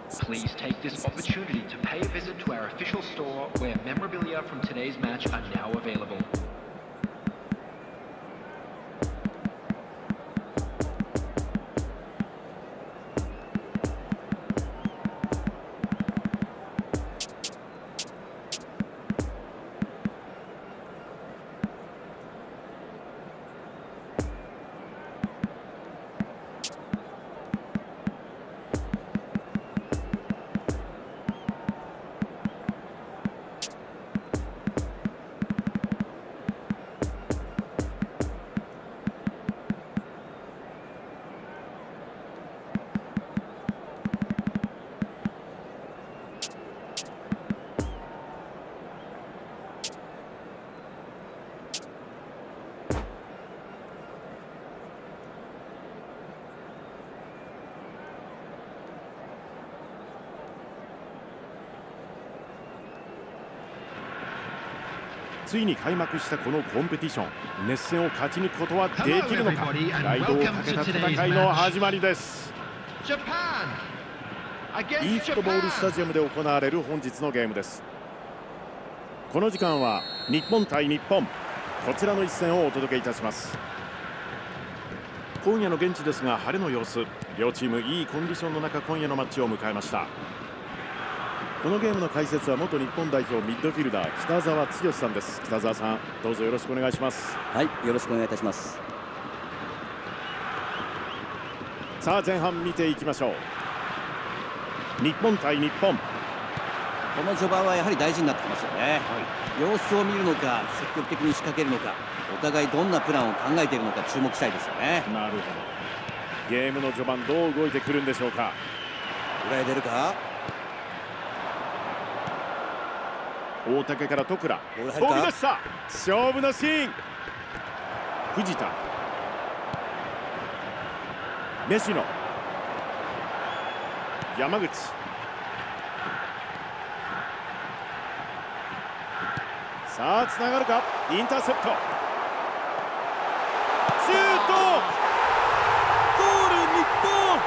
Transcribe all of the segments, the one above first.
Please take this opportunity to pay a visit to our official store where memorabilia from today's match are now available. ついに開幕したこのコンペティション、熱戦を勝ち抜くことはできるのか。プライドをかけた戦いの始まりです。イーフットボールスタジアムで行われる本日のゲームです。この時間は日本対日本、こちらの一戦をお届けいたします。今夜の現地ですが晴れの様子、両チームいいコンディションの中今夜のマッチを迎えました。このゲームの解説は元日本代表ミッドフィルダー北澤剛さんです。北澤さん、どうぞよろしくお願いします。 はい、よろしくお願いいたします。 さあ前半見ていきましょう。日本対日本、 この序盤はやはり大事になってきますよね、様子を見るのか積極的に仕掛けるのか、お互いどんなプランを考えているのか注目したいですよね。 なるほど。ゲームの序盤どう動いてくるんでしょうか。 裏へ出るか。 大竹から徳倉、飛び出した。勝負のシーン。藤田、飯野、山口、さあつながるか。インターセプト、シュート、ゴール日本。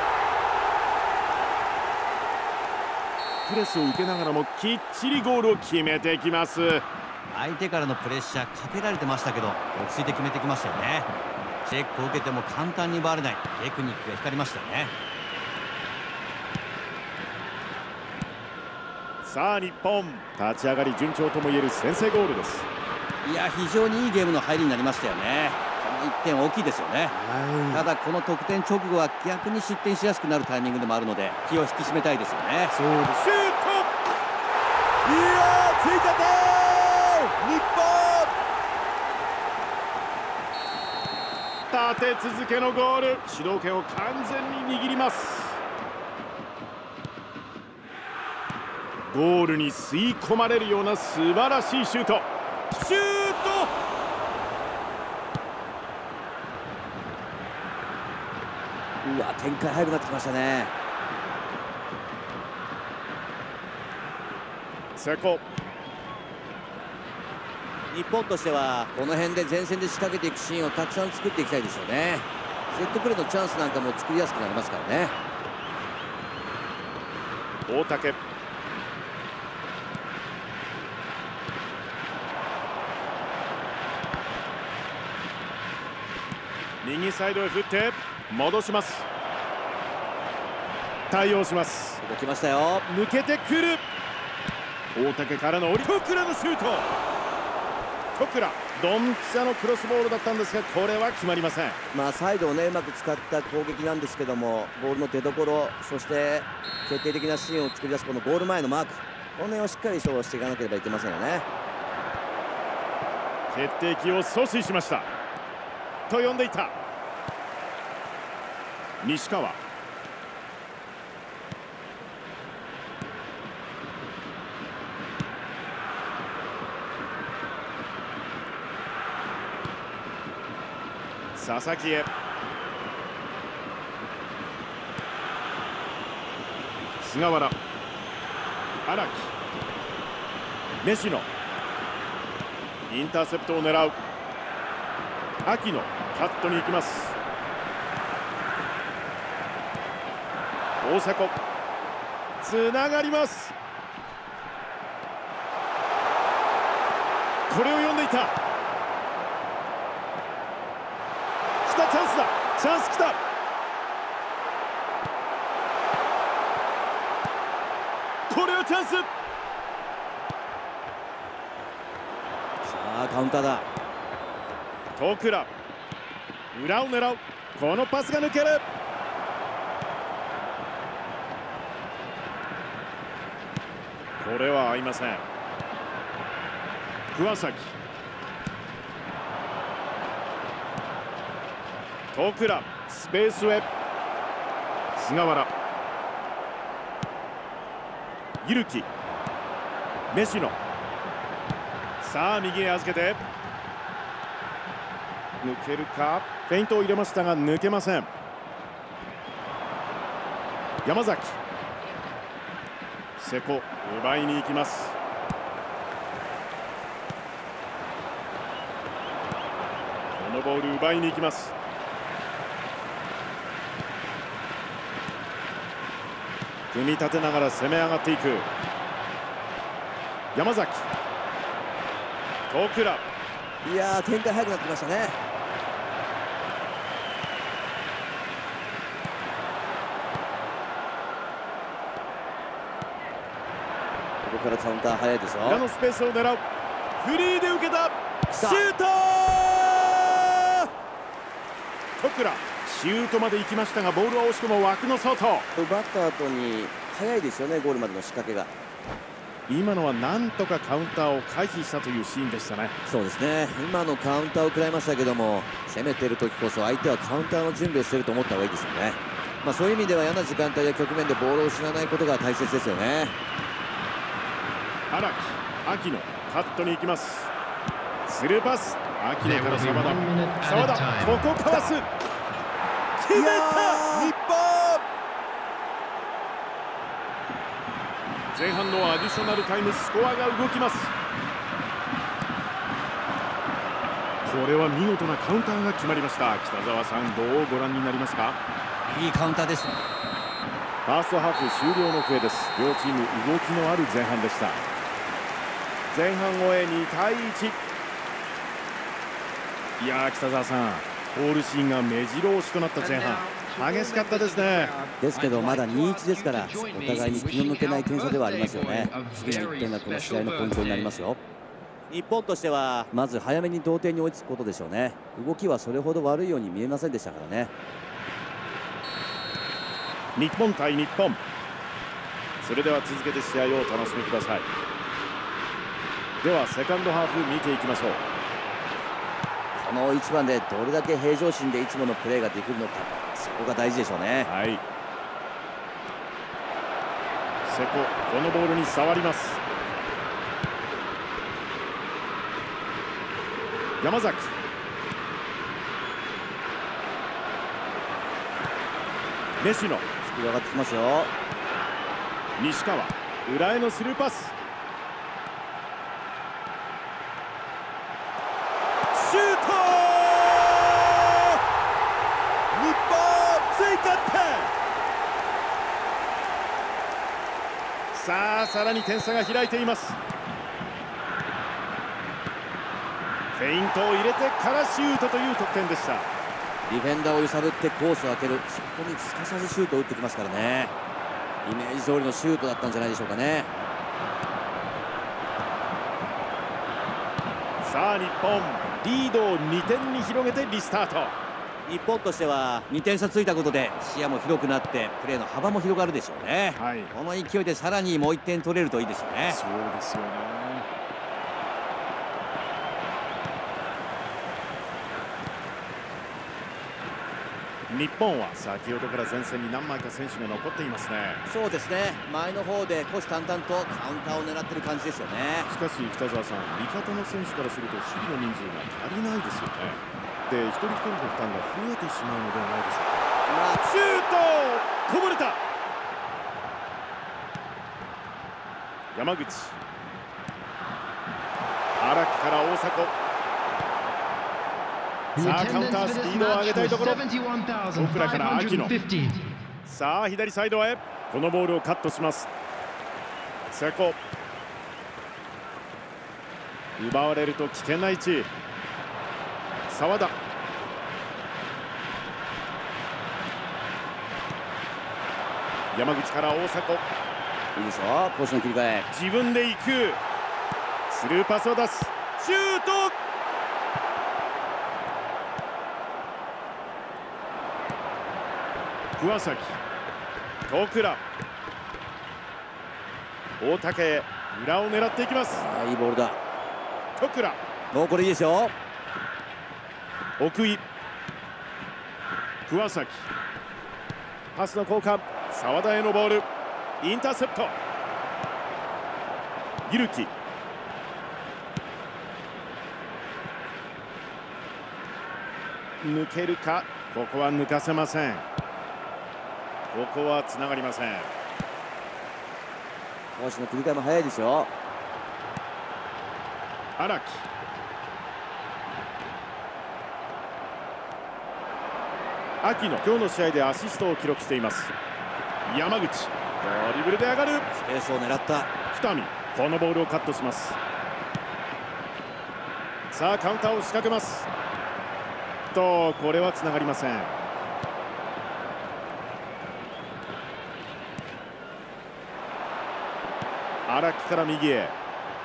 プレスを受けながらもきっちりゴールを決めてきます。 相手からのプレッシャーかけられてましたけど落ち着いて決めてきましたよね。チェックを受けても簡単に奪われないテクニックが光りましたよね。 さあ日本、立ち上がり順調ともいえる先制ゴールです。 いや、非常にいいゲームの入りになりましたよね。この1点大きいですよね。ただこの得点直後は逆に失点しやすくなるタイミングでもあるので気を引き締めたいですよね。 そうです。シュート、いやー、ついちゃった日本。立て続けのゴール、主導権を完全に握ります。ゴールに吸い込まれるような素晴らしいシュート。シュート、 うわ、展開早くなってきましたね。 瀬古、 日本としてはこの辺で前線で仕掛けていくシーンをたくさん作っていきたいですよね。セットプレーのチャンスなんかも作りやすくなりますからね。 大竹、右サイドへ振って戻します。対応します。 動きましたよ。 抜けてくる。大竹からの徳倉のシュート。徳倉、ドンピシャのクロスボールだったんですがこれは決まりません。 サイドをねうまく使った攻撃なんですけども、ボールの出所、そして決定的なシーンを作り出すこのゴール前のマーク、この辺をしっかり勝負していかなければいけませんよね。 決定機を阻止しましたと呼んでいた。西川、佐々木へ、菅原、荒木、飯野、インターセプトを狙う。秋野、カットに行きます。大迫、 つながります。これを読んでいた。来た、チャンスだ。チャンス来た。これはチャンス。さあカウンターだ。 戸倉、裏を狙う。このパスが抜ける。これは合いません。桑崎、戸倉、スペースへ。菅原、ゆき、飯野。さあ右へ預けて抜けるか。フェイントを入れましたが抜けません。山崎、瀬古、奪いに行きます。このボール奪いに行きます。組み立てながら攻め上がっていく。山崎、戸倉。 いやー展開早くなってきましたね。ここからカウンター早いですよ。 裏のスペースを狙う。フリーで受けた。シュート。戸倉、シュートまで行きましたがボールは惜しくも枠の外。 奪った後に早いですよね、ゴールまでの仕掛けが。 今のはなんとかカウンターを回避したというシーンでしたね。 そうですね、今のカウンターを食らいましたけども、攻めてる時こそ相手はカウンターの準備をしていると思った方がいいですよね。そういう意味では嫌な時間帯や局面でボールを失わないことが大切ですよね。 荒木、秋野、カットに行きます。スルーパス、秋野から澤田。澤田、ここかわす。決めた、日本。前半のアディショナルタイム、スコアが動きます。これは見事なカウンターが決まりました。北澤さん、どうご覧になりますか。 いいカウンターです。 ファーストハーフ終了の笛です。両チーム動きのある前半でした。前半終え2対1。いやー、北澤さん、ゴールシーンが目白押しとなった前半、激しかったですね。 ですけどまだ 2-1 ですから、お互いに気の抜けない点差ではありますよね。次の1点がこの試合のポイントになりますよ。日本としてはまず早めに同点に追いつくことでしょうね。動きはそれほど悪いように見えませんでしたからね。 日本対日本。それでは続けて試合をお楽しみください。ではセカンドハーフ見ていきましょう。 この一番でどれだけ平常心でいつものプレーができるのか、そこが大事でしょうね。 はい。瀬古、このボールに触ります。山崎、飯野、 スピード上がってきますよ。 西川、裏へのスルーパス。シュート。日本追加点。さあさらに点差が開いています。フェイントを入れてからシュートという得点でした。 ディフェンダーを揺さぶってコースを開ける、そこにすかさずシュートを打ってきますからね。イメージ通りのシュートだったんじゃないでしょうかね。 さあ日本、リードを2点に広げてリスタート。 日本としては2点差ついたことで視野も広くなってプレーの幅も広がるでしょうね。 はい、 この勢いでさらにもう1点取れるといいですよね。 そうですよね。日本は先ほどから前線に何枚か選手が残っていますね。 そうですね、前の方で虎視眈々とカウンターを狙ってる感じですよね。 しかし北澤さん、味方の選手からすると守備の人数が足りないですよね。で、一人一人の負担が増えてしまうのではないでしょうか。シュート、こぼれた。山口、荒木から大迫。さあカウンタースピードを上げたいところ。奥倉から秋野。 さあ左サイドへ、このボールをカットします。瀬古、奪われると危険な位置。澤田、山口から大迫、 いいですよ、攻守の切り替え。 自分で行く、スルーパスを出す、シュート。桑崎、戸倉、大竹へ裏を狙っていきます。 いいボールだ。 戸倉、 もうこれいいですよ。 奥井、桑崎、パスの交換、澤田へのボール、インターセプト。ゆるき、抜けるか、ここは抜かせません。ここはつながりません。 攻守の切り替えも早いですよ。 荒木、秋野、今日の試合でアシストを記録しています。山口、ドリブルで上がる、 スペースを狙った。 二見、このボールをカットします。さあカウンターを仕掛けます。これはつながりません。荒木から右へ、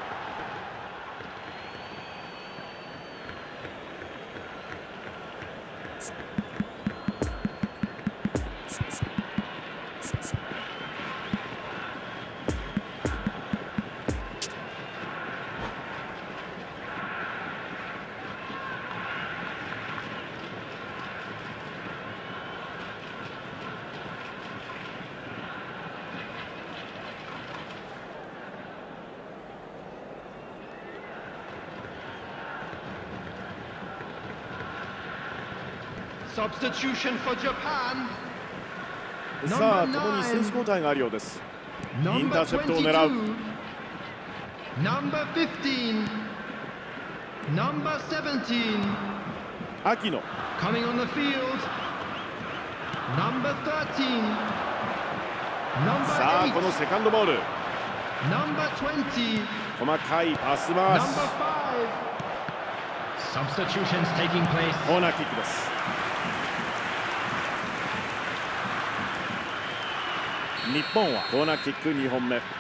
Substitution for Japan. さあ共に選手交代があるようです。インターセプトを狙う。 Number 15. Number 17. 秋野、 Coming on the field. Number 13. Number さあこのセカンドボール、 Number 20. 細かいパス回し。 Number 5. Substitutions taking place. コーナーキックです。日本はコーナーキック2本目。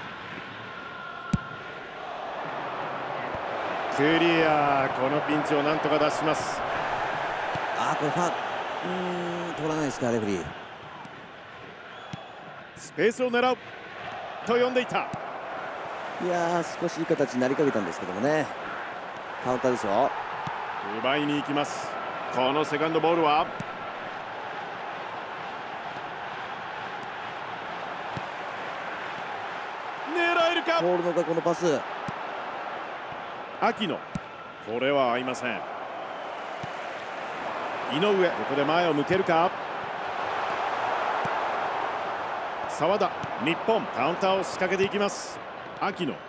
クリア、このピンチをなんとか出します。 これファウル、取らないですか、レフェリー。 スペースを狙うと呼んでいた。 いやー、少しいい形になりかけたんですけどもね。カウンターですよ。 奪いに行きます。このセカンドボールは狙えるか。 ボールのがこのパス。 秋野、これは合いません。井上、ここで前を向けるか。澤田、日本カウンターを仕掛けていきます。秋野、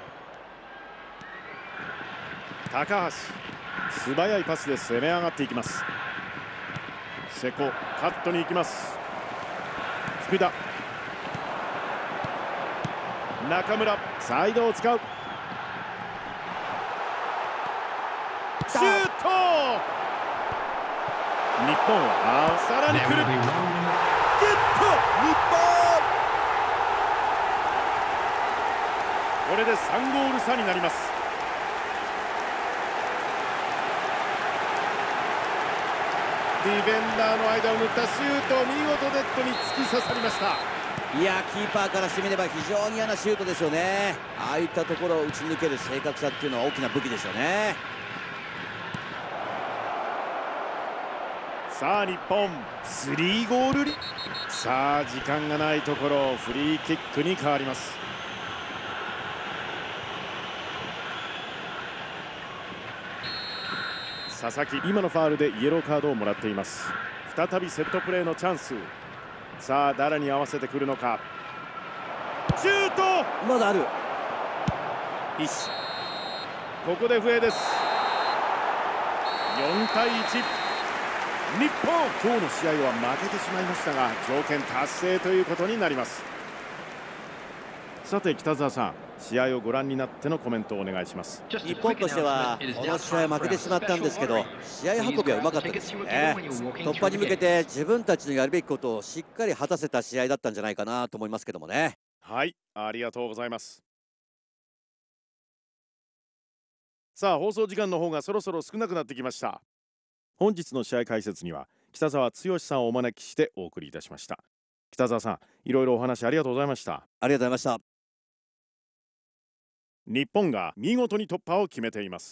高橋、素早いパスで攻め上がっていきます。瀬古、カットに行きます。福田、中村、サイドを使う。シュート。日本はさらに来る。ゲット、日本。これで3ゴール差になります。ディフェンダーの間を縫ったシュート、見事ネットに突き刺さりました。 いや、キーパーからしてみれば非常に嫌なシュートですよね。ああいったところを打ち抜ける正確さっていうのは大きな武器ですよね。 さあ日本3ゴールリ。さあ時間がないところ、フリーキックに変わります。佐々木、今のファウルでイエローカードをもらっています。再びセットプレーのチャンス。さあ誰に合わせてくるのか。シュート、 まだある。 石、ここで笛です。4対1。 日本、今日の試合は負けてしまいましたが条件達成ということになります。さて北澤さん、試合をご覧になってのコメントをお願いします。 日本としてはこの試合負けてしまったんですけど、試合運びはうまかったですよね。突破に向けて自分たちのやるべきことをしっかり果たせた試合だったんじゃないかなと思いますけどもね。 はい、ありがとうございます。さあ、放送時間の方がそろそろ少なくなってきました。本日の試合解説には北澤剛さんをお招きしてお送りいたしました。北澤さん、いろいろお話ありがとうございました。 ありがとうございました。 日本が見事に突破を決めています。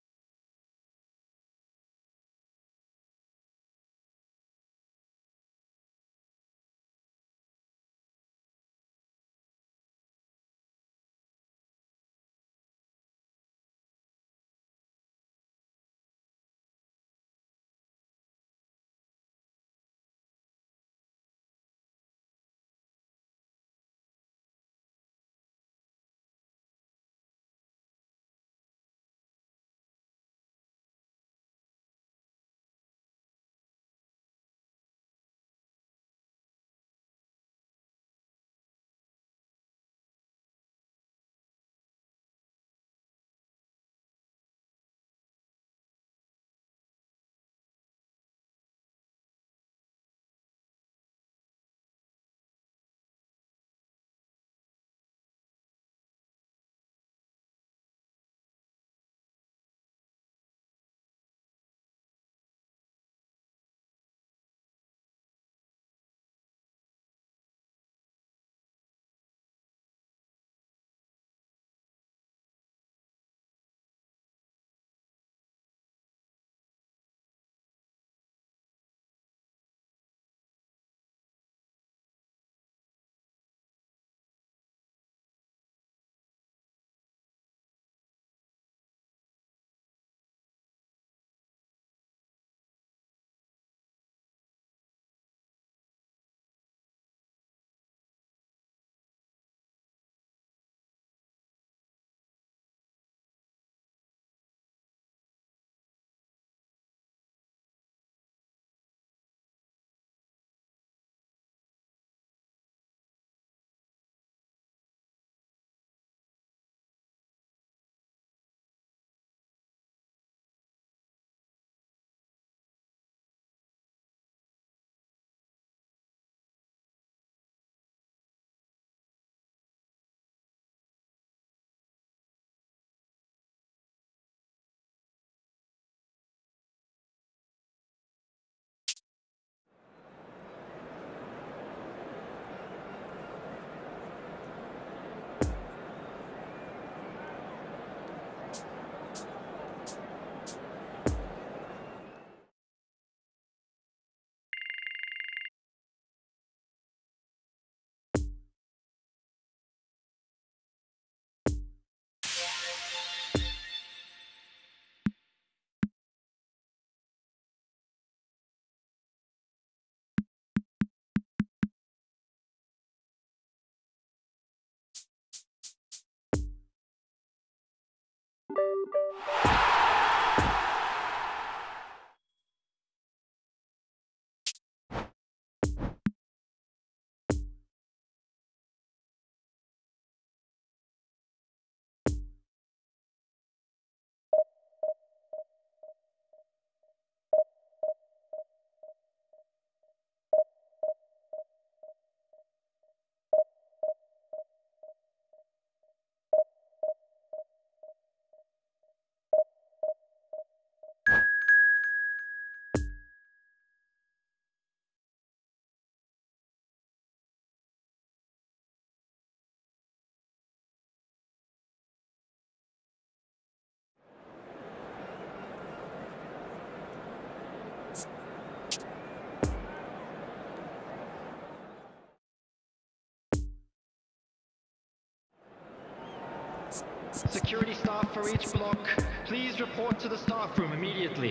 Security staff for each block, please report to the staff room immediately.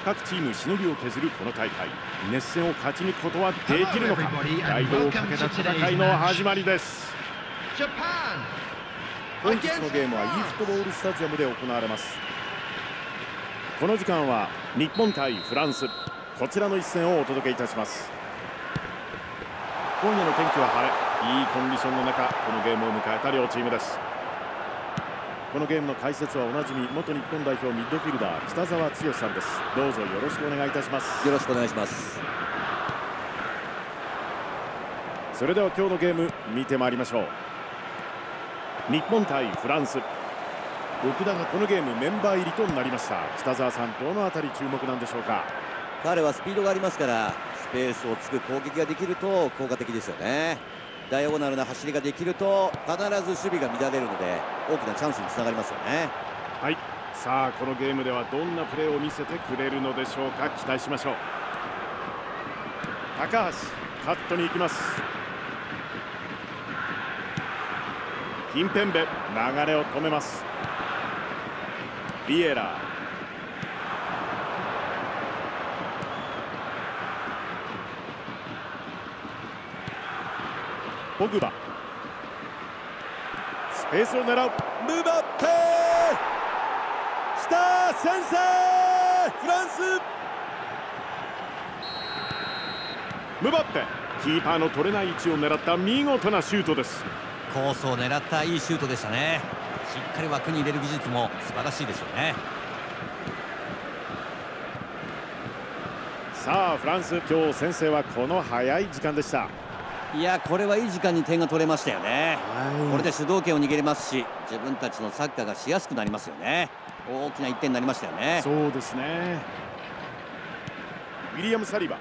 各チームしのぎを削るこの大会、熱戦を勝ち抜くことはできるのか。プライドをかけた戦いの始まりです。本日のゲームは e フットボールスタジアムで行われます。この時間は日本対フランス、こちらの一戦をお届けいたします。今夜の天気は晴れ、いいコンディションの中、このゲームを迎えた両チームです。このゲームの解説はおなじみ元日本代表ミッドフィルダー北澤剛さんです。どうぞよろしくお願いいたします。 よろしくお願いします。 それでは今日のゲーム見てまいりましょう。日本対フランス、奥田がこのゲームメンバー入りとなりました。北澤さん、どのあたり注目なんでしょうか。 彼はスピードがありますから、スペースをつく攻撃ができると効果的ですよね。ダイアゴナルな走りができると必ず守備が乱れるので大きなチャンスにつながりますよね。 はい、さあこのゲームではどんなプレーを見せてくれるのでしょうか。期待しましょう。高橋、カットに行きます。キンペンベ、流れを止めます。ビエラ、ポグバ、スペースを狙う。ムバッペ、来た、先制、フランス。ムバッペ、キーパーの取れない位置を狙った見事なシュートです。 コースを狙ったいいシュートでしたね。しっかり枠に入れる技術も素晴らしいですよね。 さあフランス、今日先制はこの早い時間でした。 いや、これはいい時間に点が取れましたよね。これで主導権を握れますし、自分たちのサッカーがしやすくなりますよね。大きな1点になりましたよね。 そうですね。ウィリアム・サリバ、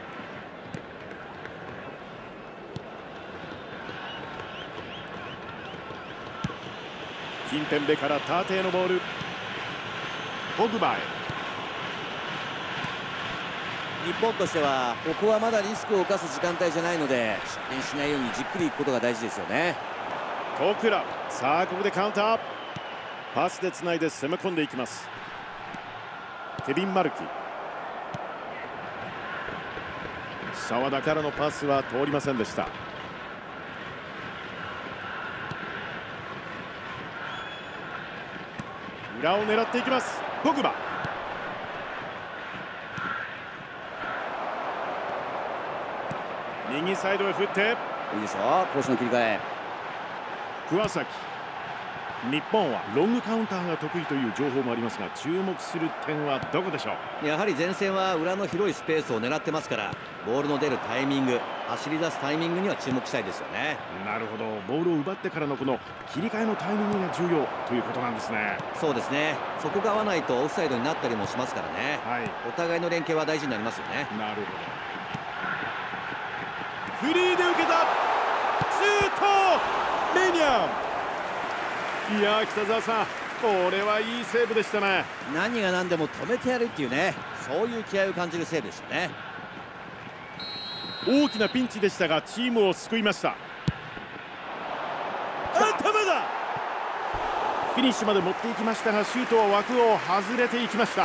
キンペンベから縦へのボール、ポグバへ。 日本としてはここはまだリスクを冒す時間帯じゃないので、失点しないようにじっくりいくことが大事ですよね。 トクラ、さあここでカウンター、パスでつないで攻め込んでいきます。ケビン・マルキ、澤田からのパスは通りませんでした。裏を狙っていきます。ポグバ、右サイドへ振って、 いいですよ、コースの切り替え。 桑崎、日本はロングカウンターが得意という情報もありますが、注目する点はどこでしょう。 やはり前線は裏の広いスペースを狙ってますから、ボールの出るタイミング、走り出すタイミングには注目したいですよね。 なるほど、ボールを奪ってからのこの切り替えのタイミングが重要ということなんですね。 そうですね、そこが合わないとオフサイドになったりもしますからね。 はい、 お互いの連携は大事になりますよね。 なるほど。フリーで受けたシュート、メニャン。いやー、北澤さん、これはいいセーブでしたね。 何が何でも止めてやるっていうね、そういう気合を感じるセーブでしたね。 大きなピンチでしたがチームを救いました。頭だ。フィニッシュまで持っていきましたが、シュートは枠を外れていきました。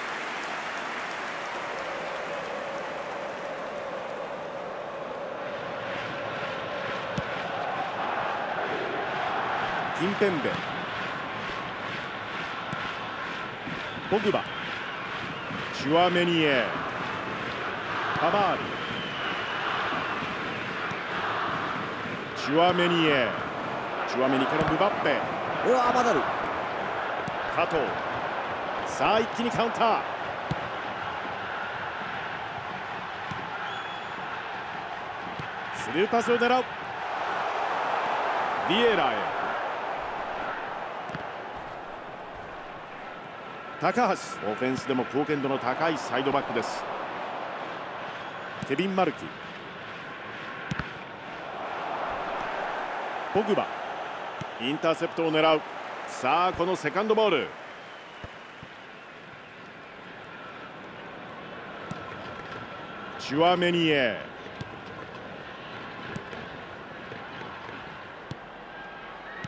キンペンベ、ポグバ、チュアメニエ、パバール、チュアメニエ、チュアメニからムバッペ、 うわ、バダル、 加藤、さあ一気にカウンター。スルーパスを狙う。ビエラへ。高橋、オフェンスでも貢献度の高いサイドバックです。ケビン・マルキ、ポグバ、インターセプトを狙う。さあこのセカンドボール、チュアメニエ、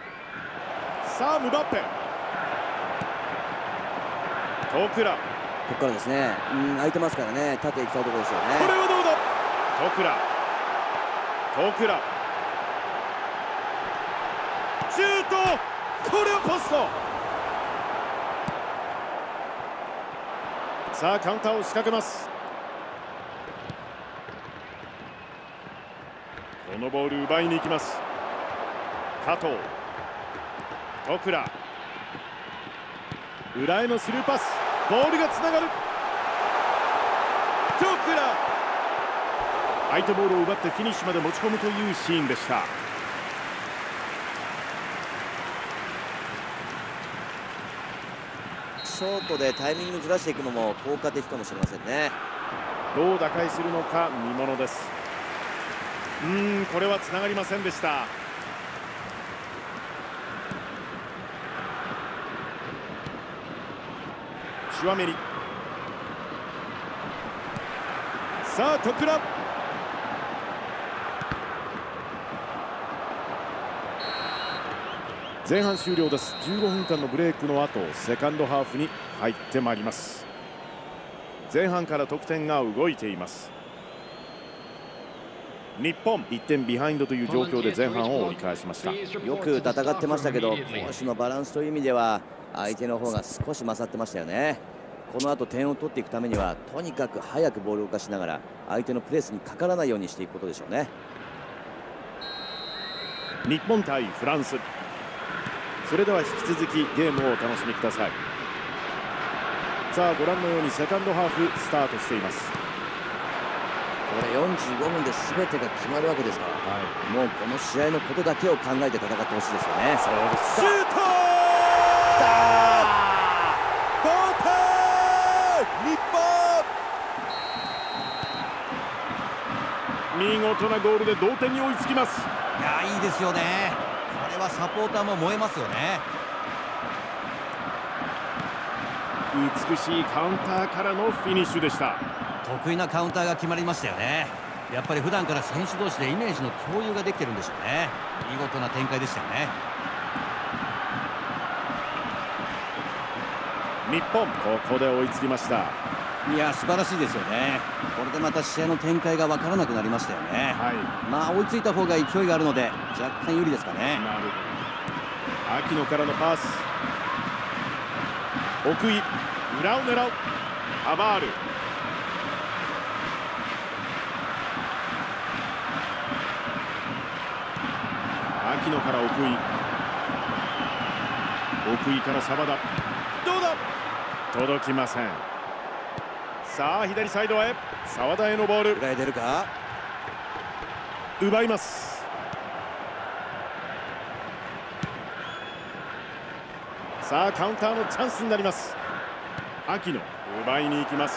さあムバッペ、トクラ、 ここからですね。空いてますからね、縦行きたいところですよね。 これはどうだ。トクラシュート。これはポスト。さあカウンターを仕掛けます。このボール奪いに行きます。加藤、トクラ、裏へのスルーパス、ボールがつながる。トクラ、相手ボールを奪ってフィニッシュまで持ち込むというシーンでした。 ショートでタイミングずらしていくのも効果的かもしれませんね。 どう打開するのか見ものです。これはつながりませんでした。チュアメリ、さあトクラ、前半終了です。15分間のブレイクの後、セカンドハーフに入ってまいります。前半から得点が動いています。日本1点ビハインドという状況で前半を折り返しました。 よく戦ってましたけど、攻守のバランスという意味では相手の方が少し勝ってましたよね。この後点を取っていくためにはとにかく早くボールを動かしながら相手のプレスにかからないようにしていくことでしょうね。 日本対フランス、それでは引き続きゲームをお楽しみください。さあご覧のようにセカンドハーフスタートしています。 これ45分で全てが決まるわけですから、もうこの試合のことだけを考えて戦ってほしいですよね。 そうです。シュート、同点、日本。見事なゴールで同点に追いつきます。 いや、いいですよね。これはサポーターも燃えますよね。 美しいカウンターからのフィニッシュでした。 得意なカウンターが決まりましたよね。やっぱり普段から選手同士でイメージの共有ができてるんでしょうね。見事な展開でしたよね。 日本ここで追いつきました。 いや、素晴らしいですよね。これでまた試合の展開が分からなくなりましたよね。まあ追いついた方が勢いがあるので若干有利ですかね。 なるほど。秋野からのパス、奥井、裏を狙うパバール、秋野から奥井から澤田、どうだ、届きません。さあ左サイドへ、澤田へのボール、 裏へ出るか、 奪います。さあカウンターのチャンスになります。秋野奪いに行きます。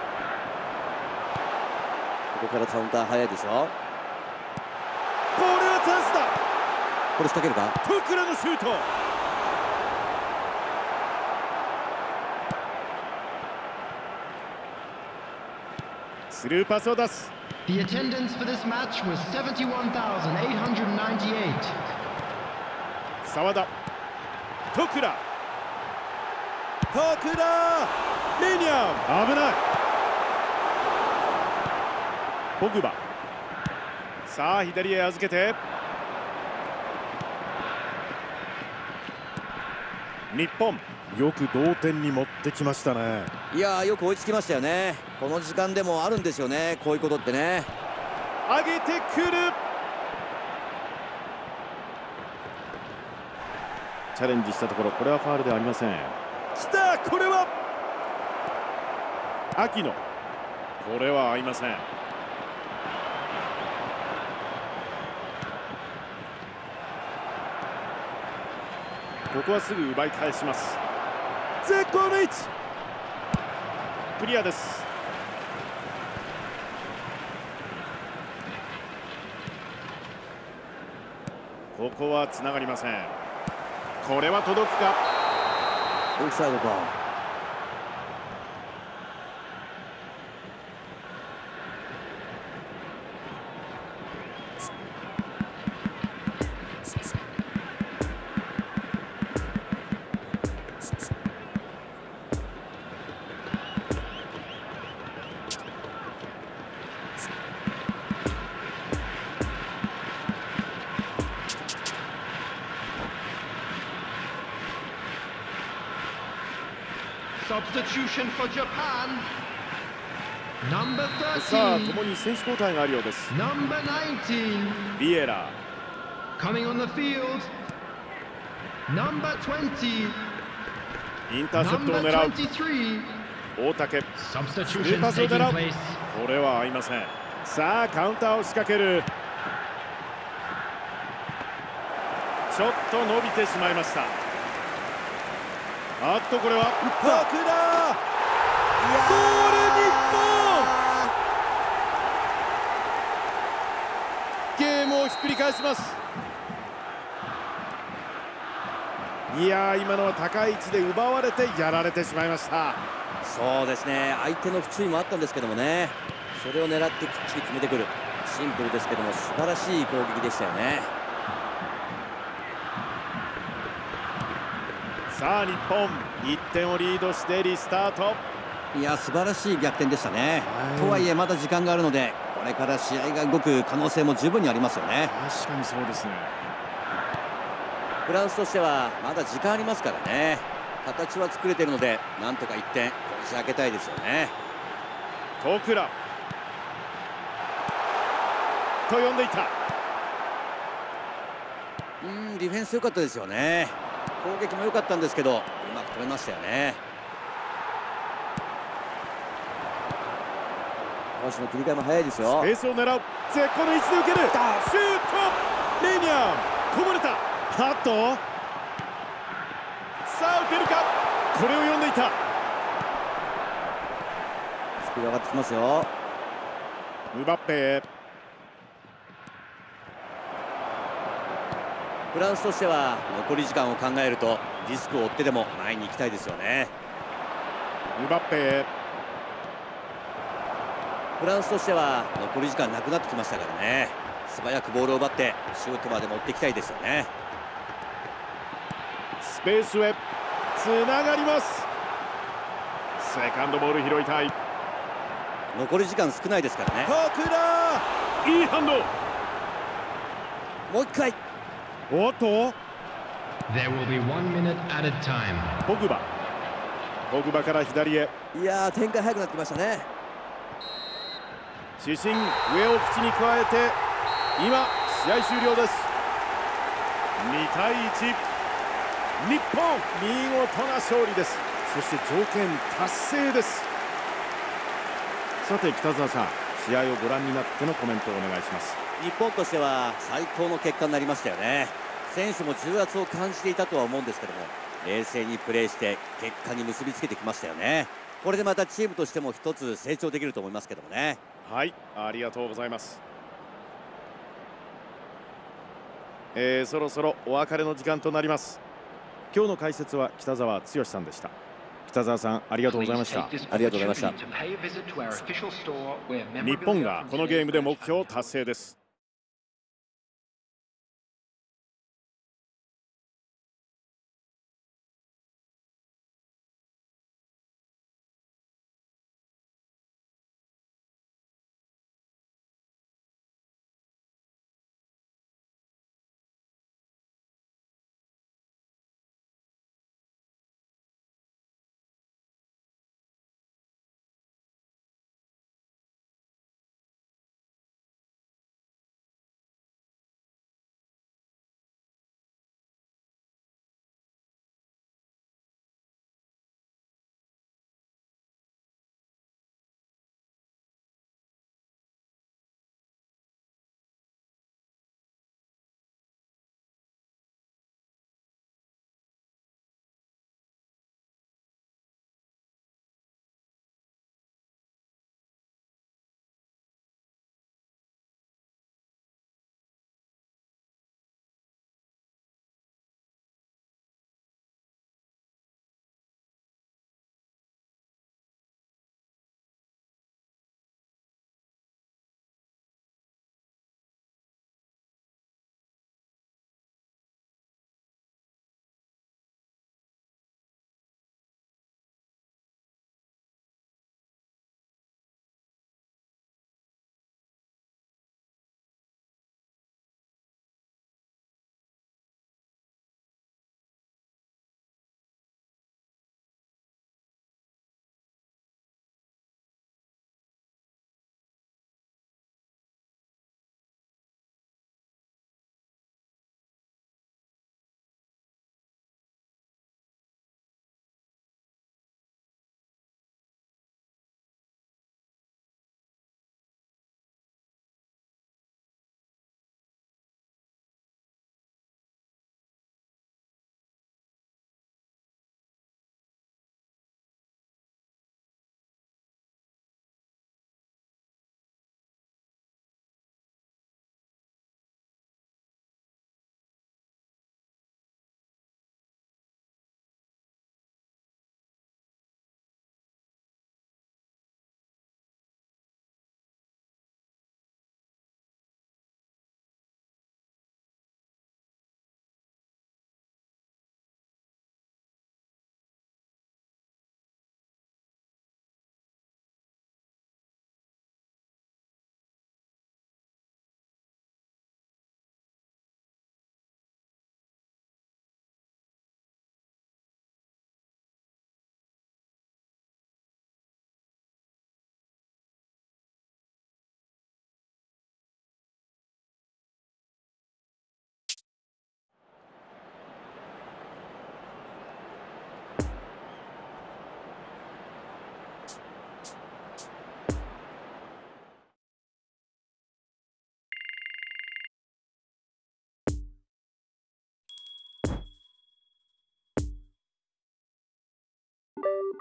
ここからカウンター早いですよ。 これはチャンスだ。 これ仕掛けるか、 トクラのシュート、スルーパスを出す。 The attendance for this match was 71,898. 澤田、トクラ、リニャン、危ない。ポグバ、さあ左へ預けて、日本よく同点に持ってきましたね。 いやー、よく追いつきましたよね。この時間でもあるんですよね、こういうことってね。 上げてくる、チャレンジしたところ、これはファウルではありません。きた、これは秋野、これは合いません。ここはすぐ奪い返します。絶好の位置、クリアです。ここはつながりません。これは届くか、 オフサイドか。 さあ共に選手交代があるようです。ビエラ、インターセプトを狙う大竹、スルーパスを狙う。これは合いません。さあカウンターを仕掛ける。ちょっと伸びてしまいました。あっとこれは徳田、ゴール日本。ゲームをひっくり返します。いやー、今のは高い位置で奪われてやられてしまいました。 そうですね、相手の不注意もあったんですけどもね、それを狙ってきっちり決めてくる。シンプルですけども素晴らしい攻撃でしたよね。 さあ日本1点をリードしてリスタート。 いや素晴らしい逆転でしたね。とはいえまだ時間があるので、これから試合が動く可能性も十分にありますよね。 確かにそうですね。 フランスとしてはまだ時間ありますからね。形は作れているので、なんとか1点こじ開けたいですよね。 徳倉と呼んでいた。 ディフェンス良かったですよね。攻撃も良かったんですけど、うまく止めましたよね。攻守の切り替えも早いですよ。 スペースを狙う。絶好の位置で受ける。シュート、レニャン、こぼれた。ハット、さあ打てるか。これを読んでいた。 スピード上がってきますよ。 ムバッペへ。 フランスとしては残り時間を考えるとリスクを負ってでも前に行きたいですよね。 ムバッペへ。 フランスとしては残り時間なくなってきましたからね。素早くボールを奪ってシュートまで持っていきたいですよね。 スペースへつながります。セカンドボール拾いたい。 残り時間少ないですからね。 徳田、いいハンド。 もう一回。 おっとポグバ、ポグバから左へ。 いやー展開早くなってきましたね。 主審上を口に加えて今試合終了です。2対1、日本見事な勝利です。そして条件達成です。さて北澤さん、試合をご覧になってのコメントをお願いします。 日本としては最高の結果になりましたよね。選手も重圧を感じていたとは思うんですけども、冷静にプレーして結果に結びつけてきましたよね。これでまたチームとしても一つ成長できると思いますけどもね。 はい、ありがとうございます。そろそろお別れの時間となります。今日の解説は北澤剛さんでした。北澤さん、ありがとうございました。 ありがとうございました。 日本がこのゲームで目標達成です。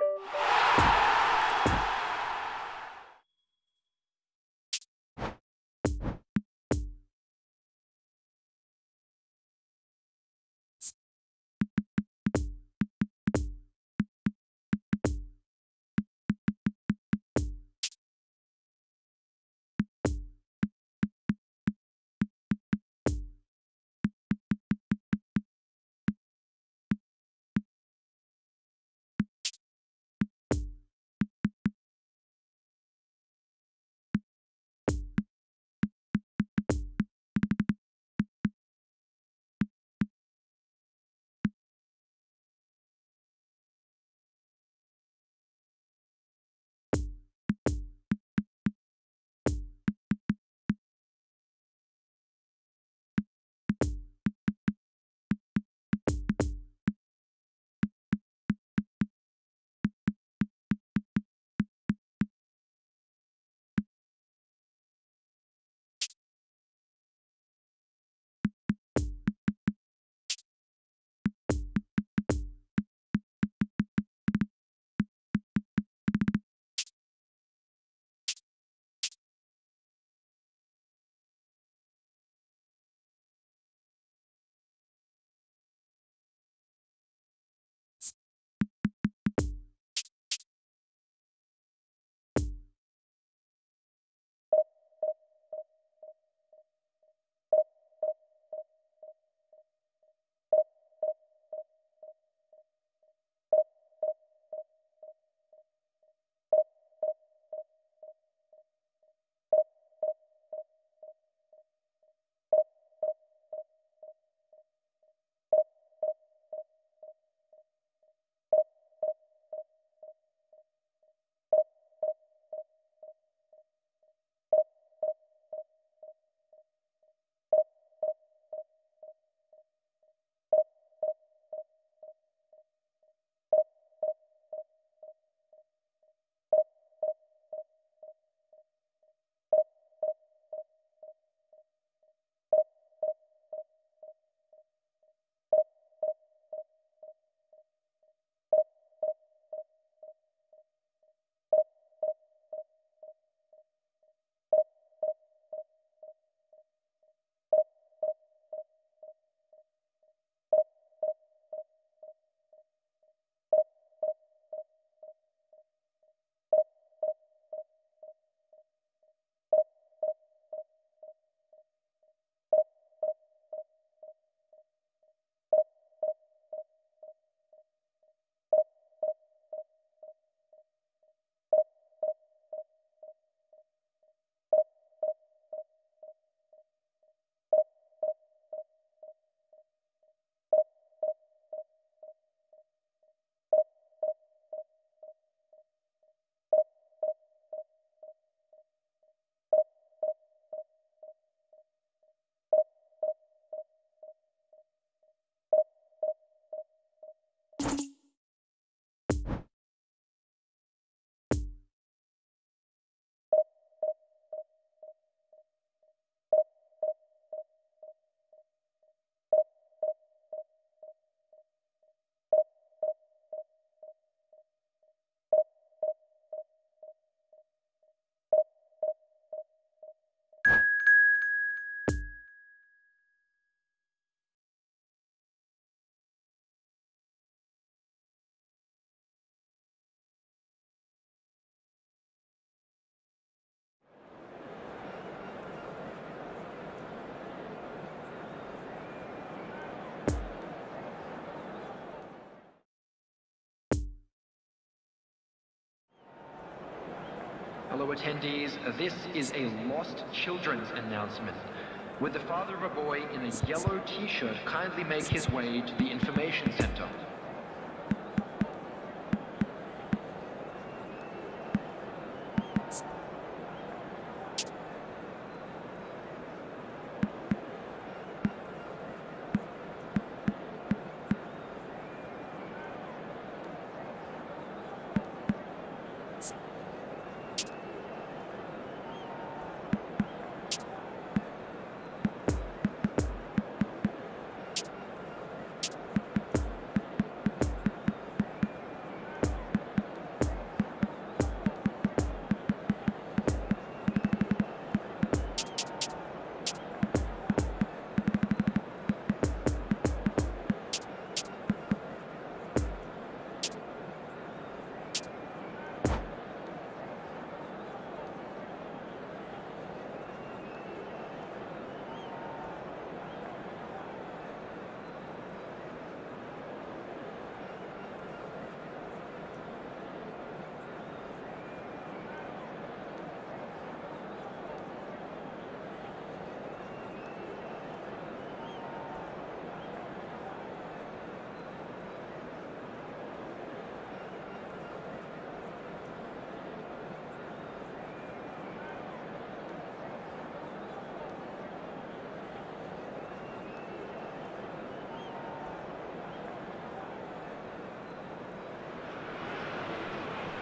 Hello attendees, this is a lost children's announcement. Would the father of a boy in a yellow t-shirt kindly make his way to the information center?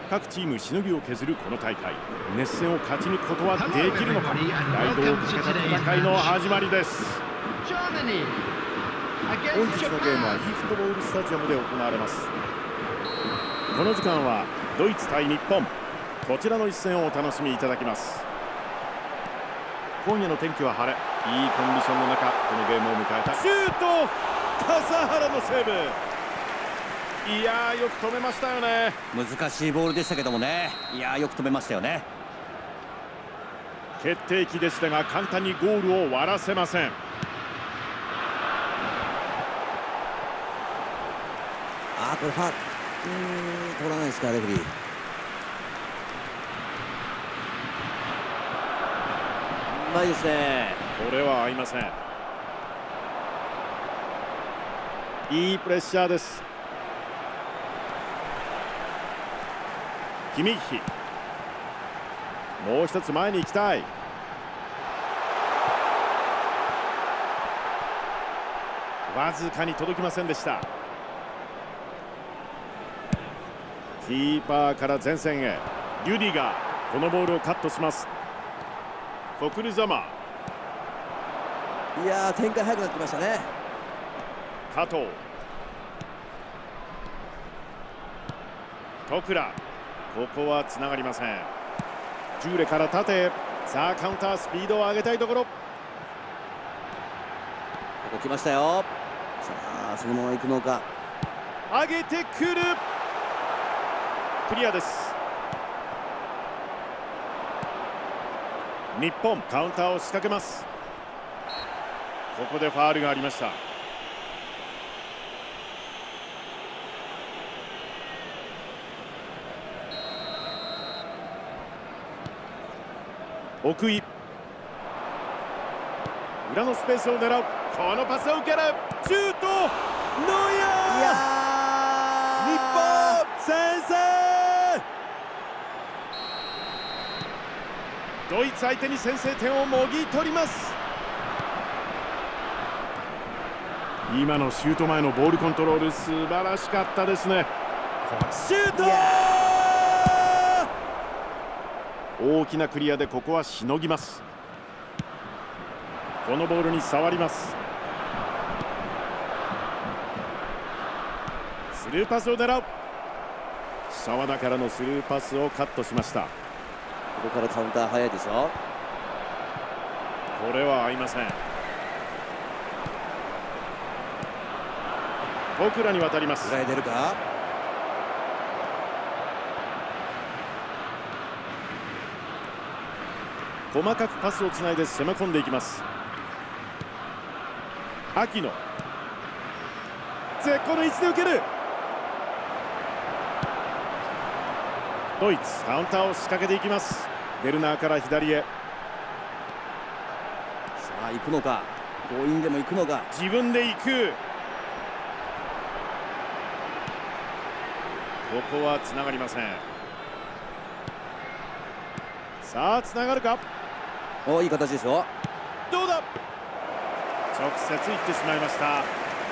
各チームしのぎを削るこの大会、熱戦を勝ち抜くことはできるのか。ライドをかけた戦いの始まりです。本日のゲームは e フットボールスタジアムで行われます。この時間はドイツ対日本、こちらの一戦をお楽しみいただきます。今夜の天気は晴れ、いいコンディションの中このゲームを迎えた。シュート、笠原のセーブ。いやー、よく止めましたよね。 難しいボールでしたけどもね、いやー、よく止めましたよね。 決定機でしたが簡単にゴールを割らせません。 これ取らないですか、レフェリー。うまいですね。 これは合いません。いいプレッシャーです。キミッヒ、もう一つ前に行きたい。わずかに届きませんでした。キーパーから前線へ、リュディがこのボールをカットします。コクルザマ、 いやー、展開早くなってきましたね。 加藤、トクラ、ここはつながりません。ジューレから縦へ、さあカウンター、スピードを上げたいところ。 ここ来ましたよ。さあそのまま行くのか。 上げてくる、クリアです。日本カウンターを仕掛けます。ここでファウルがありました。奥井、裏のスペースを狙う、このパスを受ける、シュート、ノイアー、日本先制。ドイツ相手に先制点をもぎ取ります。今のシュート前のボールコントロール、素晴らしかったですね。シュート、大きなクリアでここはしのぎます。このボールに触ります。スルーパスを狙う、澤田からのスルーパスをカットしました。 ここからカウンター早いですよ。 これは合いません。トクラに渡ります。 裏へ出るか。 細かくパスをつないで攻め込んでいきます。秋野、絶好の位置で受ける。ドイツカウンターを仕掛けていきます。ベルナーから左へ、 さあ行くのか、強引でも行くのか。 自分で行く。ここはつながりません。さあつながるか。 いい形ですよ。 どうだ、直接行ってしまいました。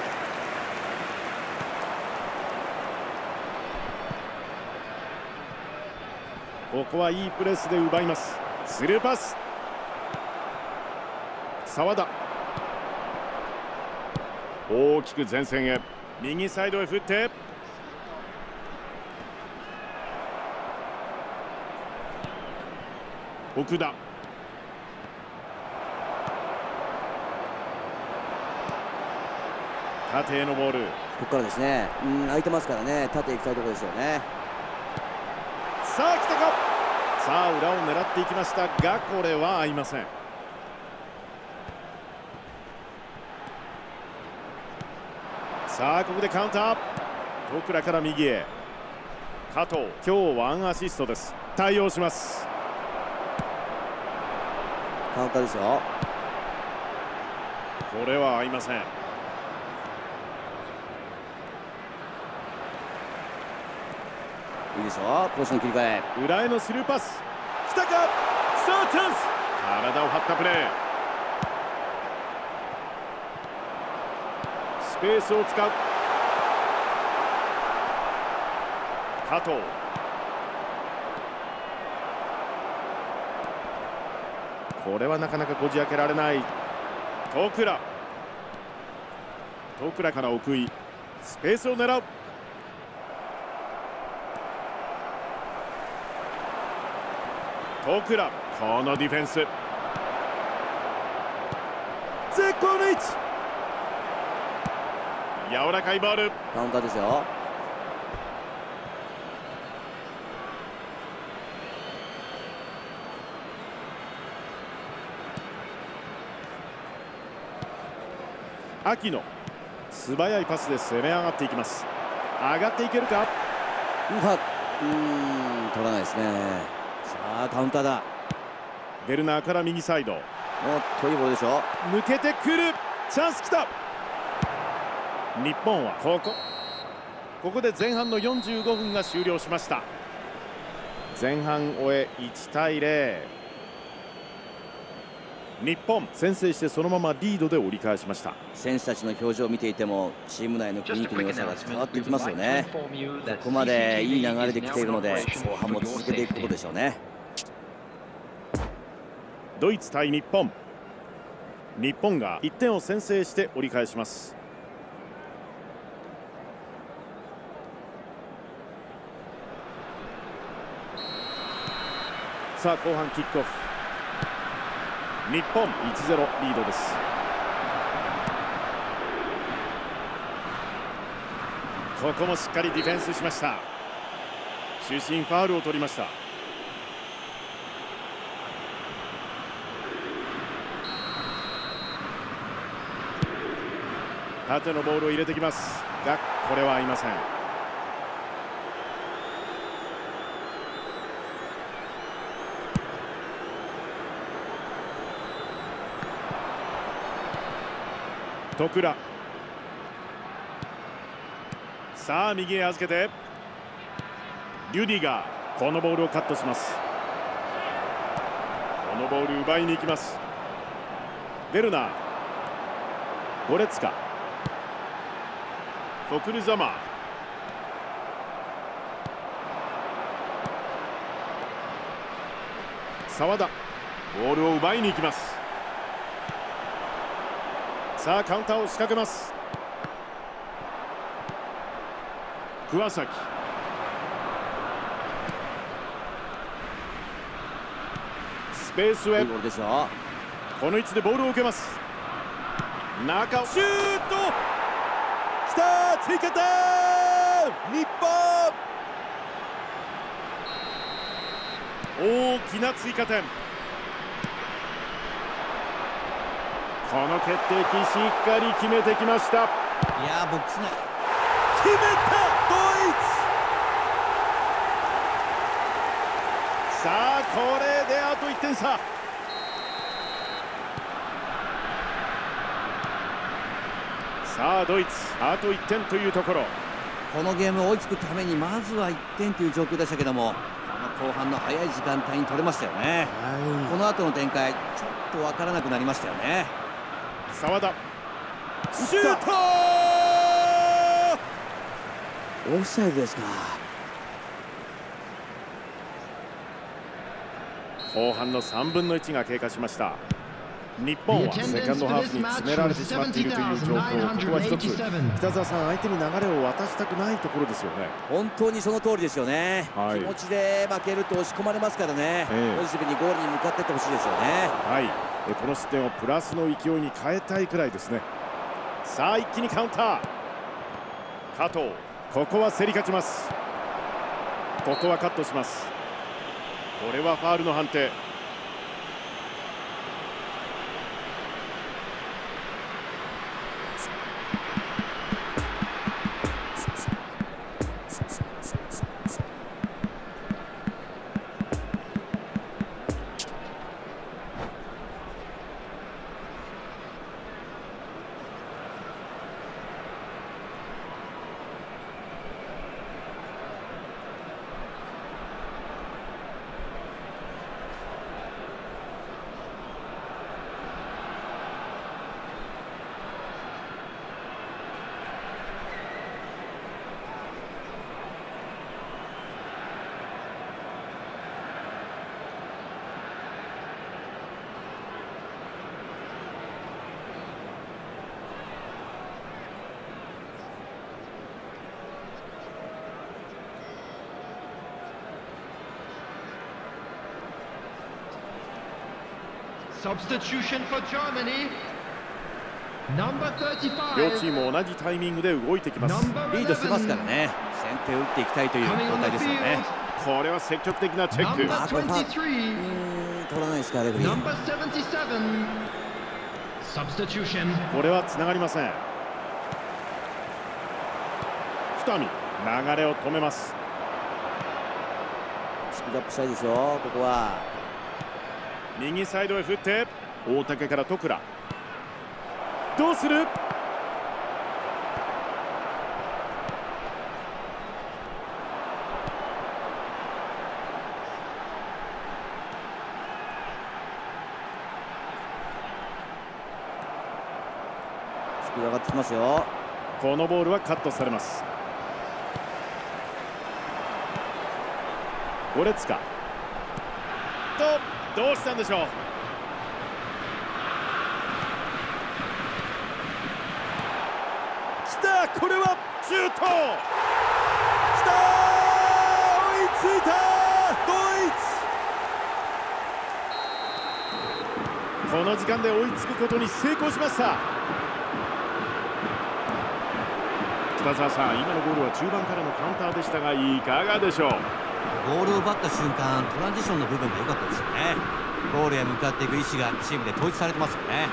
ここはいいプレスで奪います。スルーパス、澤田、大きく前線へ、右サイドへ振って、奥田、縦へのボール。 ここからですね、空いてますからね、縦行きたいところですよね。 さあ来たか。さあ裏を狙っていきましたが、これは合いません。さあここでカウンター、戸倉から右へ、加藤、今日ワンアシストです。対応します。 カウンターですよ。 これは合いません。 いいですよ、ポジション切り替え。 裏へのスルーパス、来たか。さあチャンス、体を張ったプレー、スペースを使う。加藤、 これはなかなかこじ開けられない。戸倉から奥井、スペースを狙う。戸倉、このディフェンス、絶好の位置。柔らかいボール、 カウンターですよ。 秋野、素早いパスで攻め上がっていきます。上がっていけるか。 取らないですね。さあカウンターだ。 ベルナーから右サイド、 おっといいボールでしょ。 抜けてくる。チャンスきた。日本はここで前半の45分が終了しました。前半終え1対0。日本先制してそのままリードで折り返しました。 選手たちの表情を見ていてもチーム内の雰囲気の良さが伝わってきますよね。ここまでいい流れで来ているので後半も続けていくことでしょうね。 ドイツ対日本、日本が1点を先制して折り返します。さあ後半キックオフ、日本 1-0 リードです。ここもしっかりディフェンスしました。中心ファウルを取りました。縦のボールを入れてきますが、これは合いません。戸倉、さあ右へ預けてリュディガー、このボールをカットします。このボール奪いに行きます。ベルナー、ゴレツカ、フォクルザマー、澤田、ボールを奪いに行きます。さあカウンターを仕掛けます。桑崎、スペースへ、この位置でボールを受けます。中、シュート、きた、追加点、日本、大きな追加点。この決定機しっかり決めてきました。いやボックス内決めた、ドイツ。さあこれであと1点差。さあドイツあと1点というところ。 このゲーム追いつくためにまずは1点という状況でしたけども、この後半の早い時間帯に取れましたよね。この後の展開ちょっと分からなくなりましたよね。 澤田、シュート、 オフサイドですか。 後半の3分の1が経過しました。日本はセカンドハーフに詰められてしまっているという状況。ここは一つ北澤さん、相手に流れを渡したくないところですよね。 本当にその通りですよね、 はい、 気持ちで負けると押し込まれますからね、ポジティブにゴールに向かっていってほしいですよね。 はい、この失点をプラスの勢いに変えたいくらいですね。さあ一気にカウンター、加藤、ここは競り勝ちます。ここはカットします。これはファウルの判定。 両チーム同じタイミングで動いてきます。 リードしてますからね、先手を打っていきたいという状態ですよね。 これは積極的なチェック。 取らないですか、レフェリー。 これはつながりません。二見、流れを止めます。 スピードアップしたいですよ、ここは。 右サイドへ振って大竹から戸倉、どうする。 スピード上がってきますよ。 このボールはカットされます。ゴレツカと、どうしたんでしょう。きた、これはシュート。きた、追いついたドイツ。この時間で追いつくことに成功しました。北澤さん、今のゴールは中盤からのカウンターでしたが、いかがでしょう。 ボールを奪った瞬間、トランジションの部分が良かったですよね。ゴールへ向かっていく意思がチームで統一されてますよね。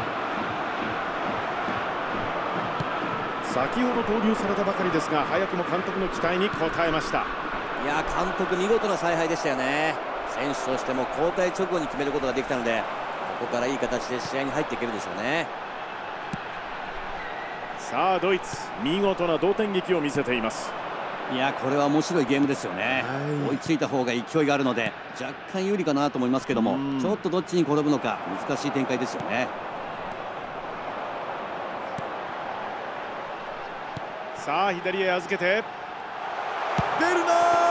先ほど投入されたばかりですが、早くも監督の期待に応えました。 いや、監督見事な采配でしたよね。選手としても交代直後に決めることができたので、ここからいい形で試合に入っていけるでしょうね。 さあドイツ、見事な同点劇を見せています。 いや、これは面白いゲームですよね。追いついた方が勢いがあるので若干有利かなと思いますけども、ちょっとどっちに転ぶのか難しい展開ですよね。 さあ左へ預けてベルナー、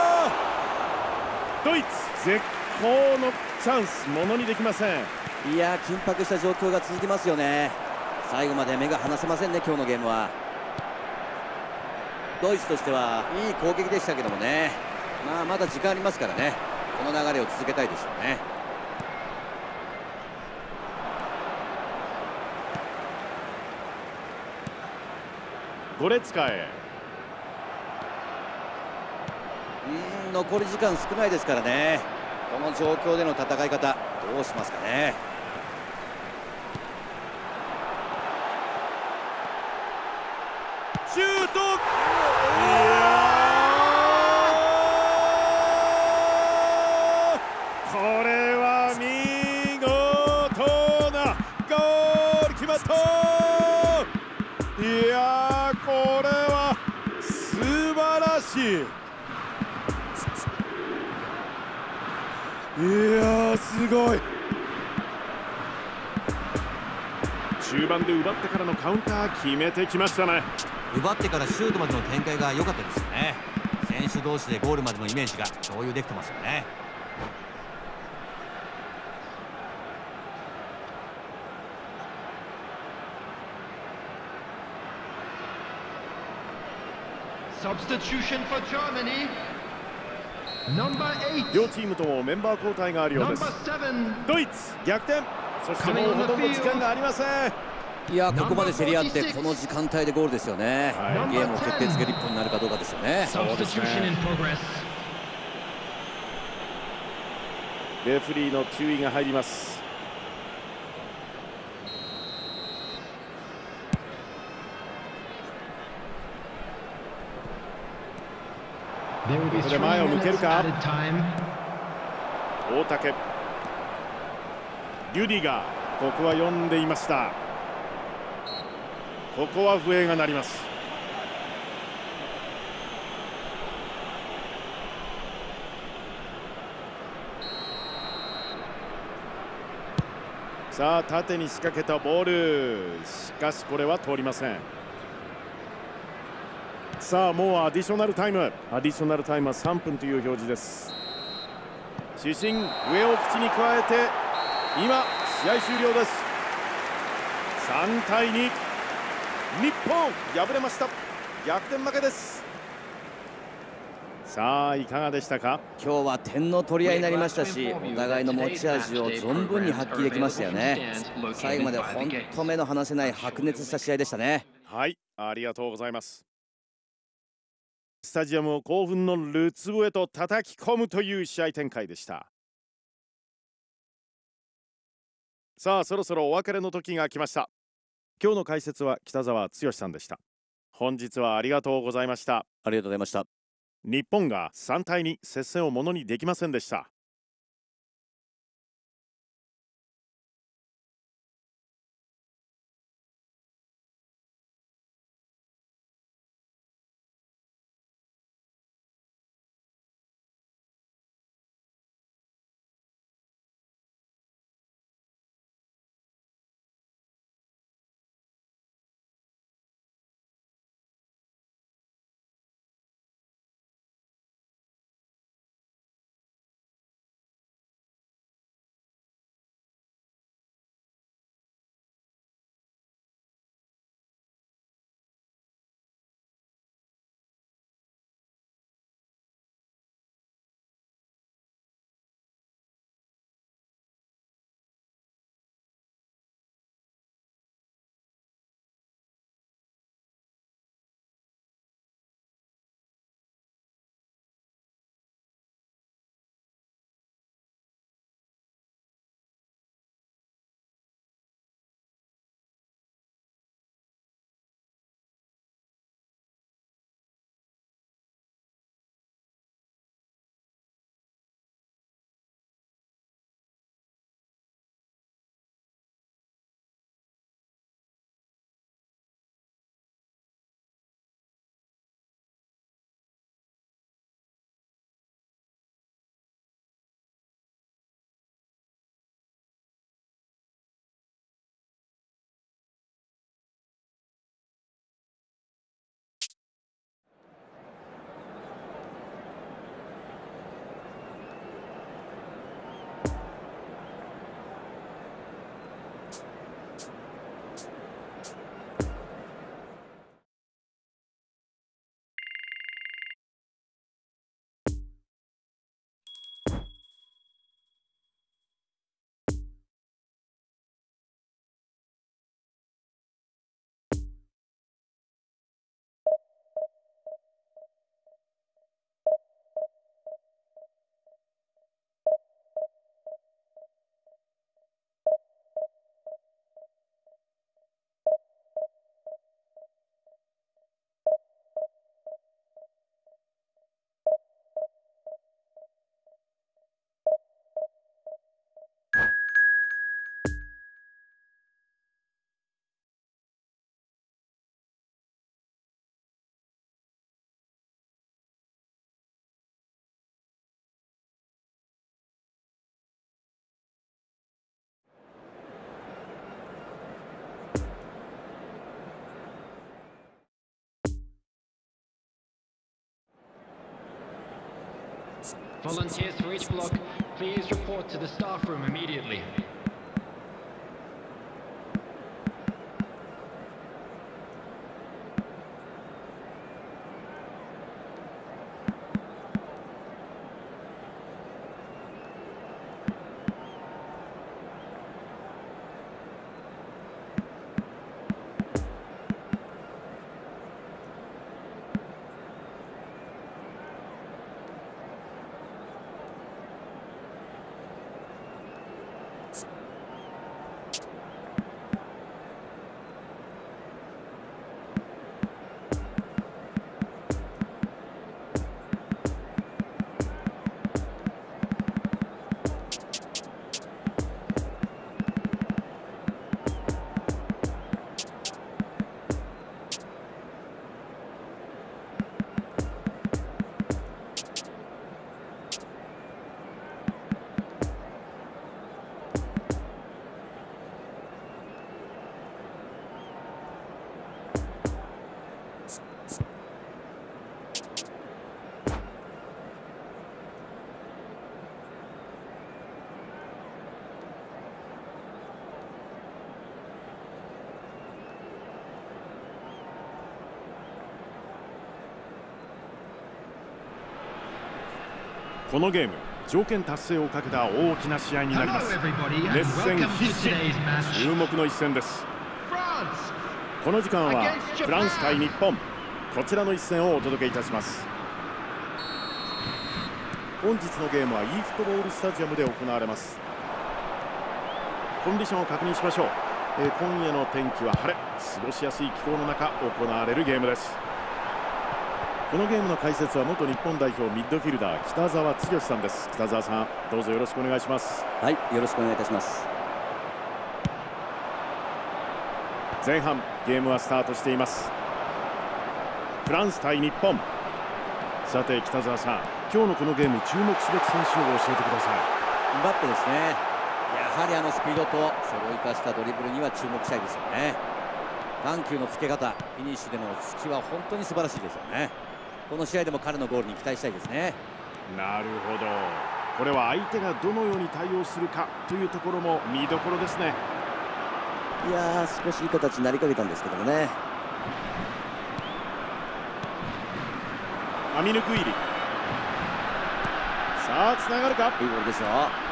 ドイツ絶好のチャンス、ものにできません。 いや、緊迫した状況が続きますよね。最後まで目が離せませんね、今日のゲームは。ドイツとしてはいい攻撃でしたけどもね、まだ時間ありますからね、この流れを続けたいでしょうね。 ゴレツカへ。 残り時間少ないですからね、この状況での戦い方どうしますかね。 シュート、これは見事なゴール、決まった。いやー、これは素晴らしい。いやー、すごい。中盤で奪ってからのカウンター決めてきましたね。 奪ってからシュートまでの展開が良かったですよね。選手同士でゴールまでのイメージが共有できてますよね。 両チームともメンバー交代があるようです。ドイツ逆転、そしてもうほとんど時間がありません。 いや、ここまで競り合ってこの時間帯でゴールですよね。ゲームを決定づける一本になるかどうかですよね。 そうですね。レフェリーの注意が入ります。ここで前を向けるか。大竹、リュディガー、ここは読んでいました。ここは笛が鳴ります。さあ縦に仕掛けたボール、しかしこれは通りません。さあもうアディショナルタイム、アディショナルタイムは3分という表示です。主審上を口に加えて今試合終了です。3対2、日本敗れました。逆転負けです。 さあいかがでしたか。 今日は点の取り合いになりましたし、お互いの持ち味を存分に発揮できましたよね。最後まで本当目の離せない白熱した試合でしたね。 はい、ありがとうございます。スタジアムを興奮のるつぼへと叩き込むという試合展開でした。さあそろそろお別れの時が来ました。今日の解説は北澤剛さんでした。本日はありがとうございました。 ありがとうございました。 日本が3対2接戦をものにできませんでした。 Volunteers for each block, please report to the staff room immediately. このゲーム条件達成をかけた大きな試合になります。熱戦必至、注目の一戦です。この時間はフランス対日本、こちらの一戦をお届けいたします。本日のゲームは e フットボールスタジアムで行われます。コンディションを確認しましょう。今夜の天気は晴れ、過ごしやすい気候の中行われるゲームです。このゲームの解説は元日本代表ミッドフィルダー北澤剛さんです。北澤さん、どうぞよろしくお願いします。 はい、よろしくお願いいたします。 前半ゲームはスタートしています。フランス対日本。さて北澤さん、今日のこのゲーム注目すべき選手を教えてください。 ムバッペですね。やはりスピードとそれを生かしたドリブルには注目したいですよね。緩急のつけ方、フィニッシュでの突きは本当に素晴らしいですよね。この試合でも彼のゴールに期待したいですね。 なるほど、これは相手がどのように対応するかというところも見どころですね。 いやー、少しいい形になりかけたんですけどもね。 アミヌクイリ、さあつながるか。 いいボールですよ。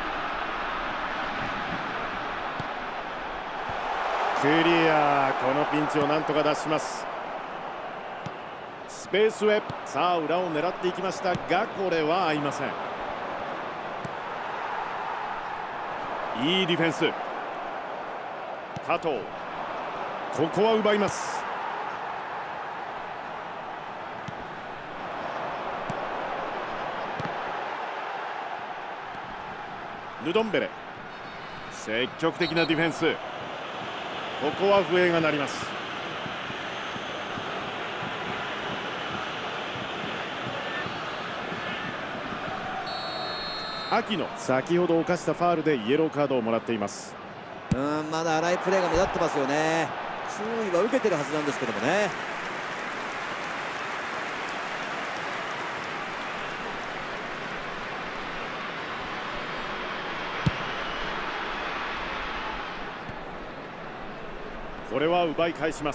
クリア、このピンチをなんとか脱します。スペースへ、さあ裏を狙っていきましたが、これは合いません。いいディフェンス。加藤、ここは奪います。ヌドンベレ、積極的なディフェンス。ここは笛が鳴ります。秋野、先ほど犯したファールでイエローカードをもらっています。 まだ荒いプレーが目立ってますよね。注意は受けてるはずなんですけどもね。 これは奪い返します。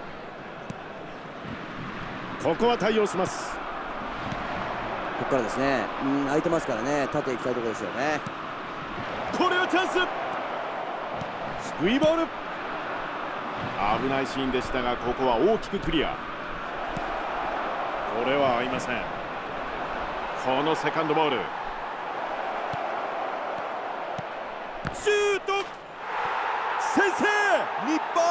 ここは対応します。 ここからですね。空いてますからね、縦行きたいところですよね。 これはチャンス。低いボール、危ないシーンでしたが、ここは大きくクリア。これは合いません。このセカンドボール、シュート、先制、日本。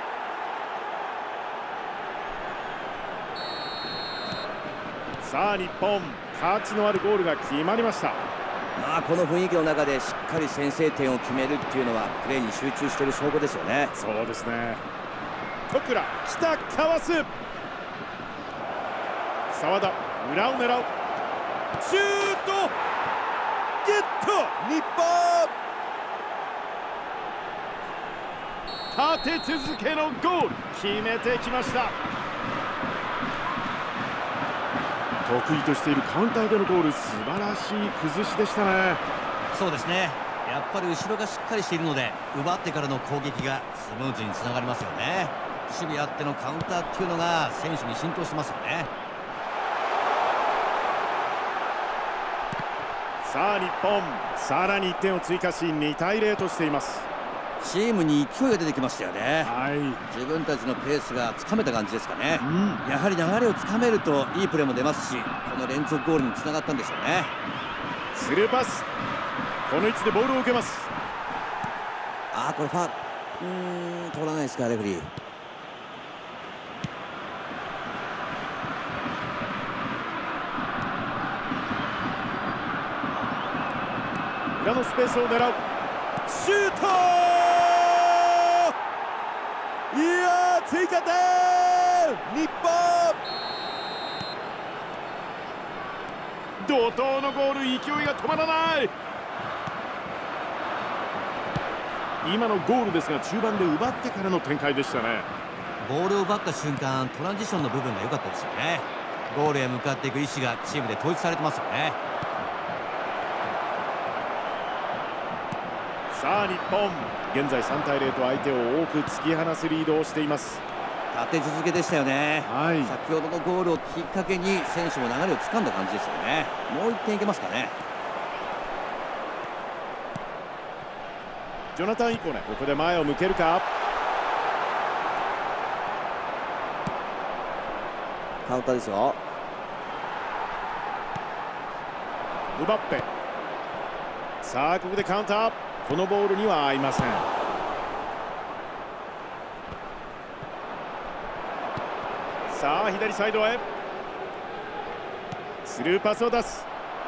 さあ日本、価値のあるゴールが決まりました。 この雰囲気の中でしっかり先制点を決めるっていうのはプレーに集中している証拠ですよね。 そうですね。徳良、北かわす。澤田、裏を狙う。シュート、ゲット、日本。立て続けのゴール、決めてきました。得意としているカウンターでのゴール、素晴らしい崩しでしたね。 そうですね。やっぱり後ろがしっかりしているので、奪ってからの攻撃がスムーズにつながりますよね。守備あってのカウンターっていうのが選手に浸透してますよね。 さあ日本、さらに1点を追加し2対0としています。 チームに勢いが出てきましたよね。 自分たちのペースがつかめた感じですかね。やはり流れをつかめるといいプレーも出ますし、この連続ゴールにつながったんでしょうね。 スルーパス、この位置でボールを受けます。 これファウル、取らないですか、レフェリー。 裏のスペースを狙う。シュート、いやー、追加点、日本。怒涛のゴール、勢いが止まらない。今のゴールですが、中盤で奪ってからの展開でしたね。 ボールを奪った瞬間、トランジションの部分が良かったですよね。ゴールへ向かっていく意思がチームで統一されてますよね。 さあ日本、現在3対0と相手を多く突き放すリードをしています。 立て続けでしたよね。 はい、 先ほどのゴールをきっかけに選手も流れを掴んだ感じですよね。もう1点いけますかね。 ジョナタン・イコネ、ここで前を向けるか。 カウンターですよ。 ムバッペ、さあここでカウンター。このボールには合いません。さあ左サイドへスルーパスを出す。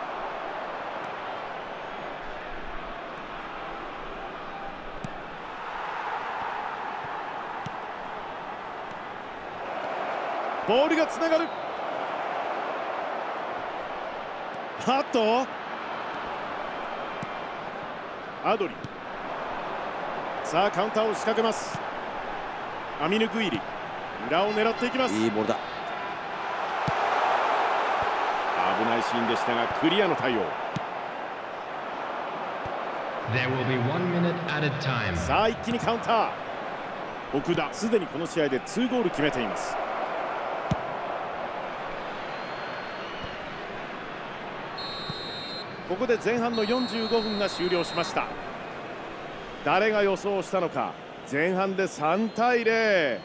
ボールがつながる。あっとアドリ、さあカウンターを仕掛けます。アミヌ・グイリ、裏を狙っていきます。 いいボールだ。 危ないシーンでしたがクリアの対応。さあ一気にカウンター。奥田、すでにこの試合で2ゴール決めています。ここで前半の45分が終了しました。誰が予想したのか。前半で3対0。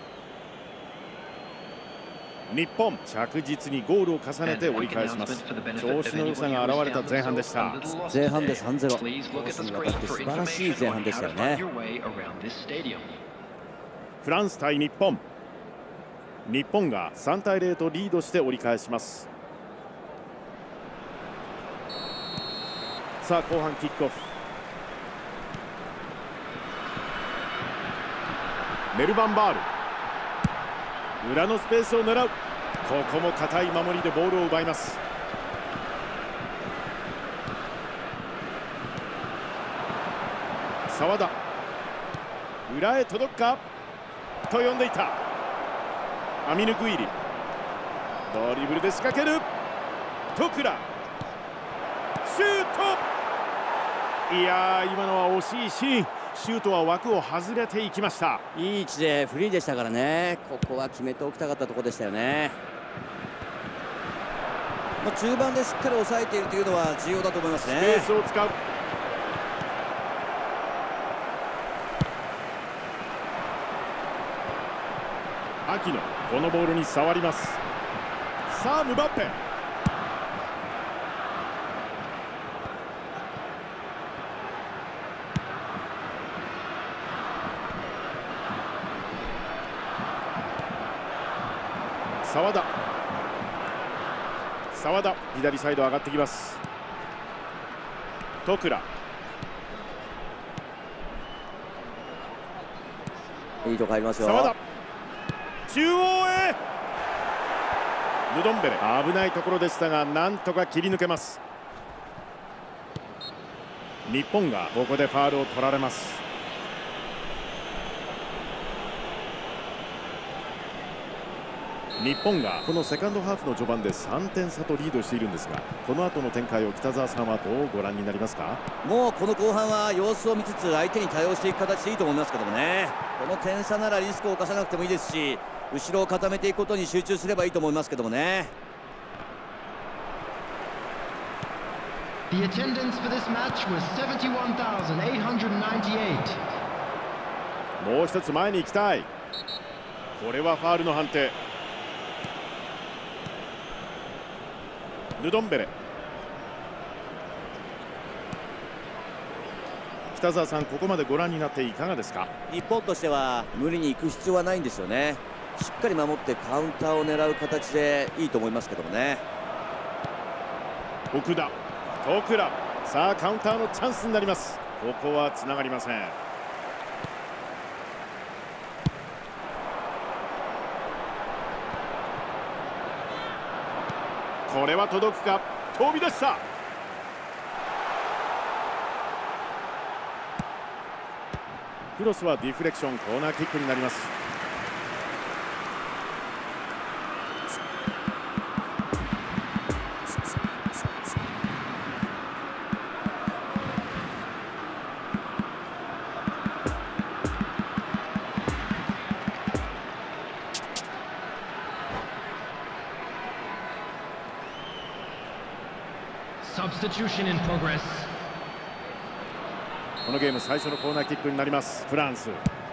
日本着実にゴールを重ねて折り返します。調子の良さが現れた前半でした。 前半で 3-0、コースにわたって素晴らしい前半でしたよね。 フランス対日本、日本が3対0とリードして折り返します。さあ後半キックオフ。メルバン・バール、裏のスペースを狙う。ここも堅い守りでボールを奪います。澤田、裏へ届くかと呼んでいた。アミヌ・グイリ、ドリブルで仕掛ける。トクラ、シュート。いやー、今のは惜しいシーン。シュートは枠を外れていきました。 いい位置でフリーでしたからね。ここは決めておきたかったところでしたよね。中盤でしっかり抑えているというのは重要だと思いますね。 スペースを使う。秋野、このボールに触ります。さあムバッペ、澤田、澤田、左サイド上がってきます。トクラ、 いいとこ入りますよ。 澤田、中央へ。ヌドンベレ、危ないところでしたがなんとか切り抜けます。日本がここでファウルを取られます。日本がこのセカンドハーフの序盤で3点差とリードしているんですが、この後の展開を北澤さんはどうご覧になりますか？ もうこの後半は様子を見つつ相手に対応していく形でいいと思いますけどもね。この点差ならリスクを冒さなくてもいいですし、後ろを固めていくことに集中すればいいと思いますけどもね。 The attendance for this match was 71,898. もう一つ前に行きたい。これはファウルの判定。ヌドンベレ、北澤さん、ここまでご覧になっていかがですか？ 日本としては無理に行く必要はないんですよね。しっかり守ってカウンターを狙う形でいいと思いますけどもね。 奥田、トクラ、さあカウンターのチャンスになります。ここはつながりません。これは届くか。飛び出した。クロスはディフレクション、コーナーキックになります。 Substitution in progress. このゲーム最初のコーナーキックになりますフランス。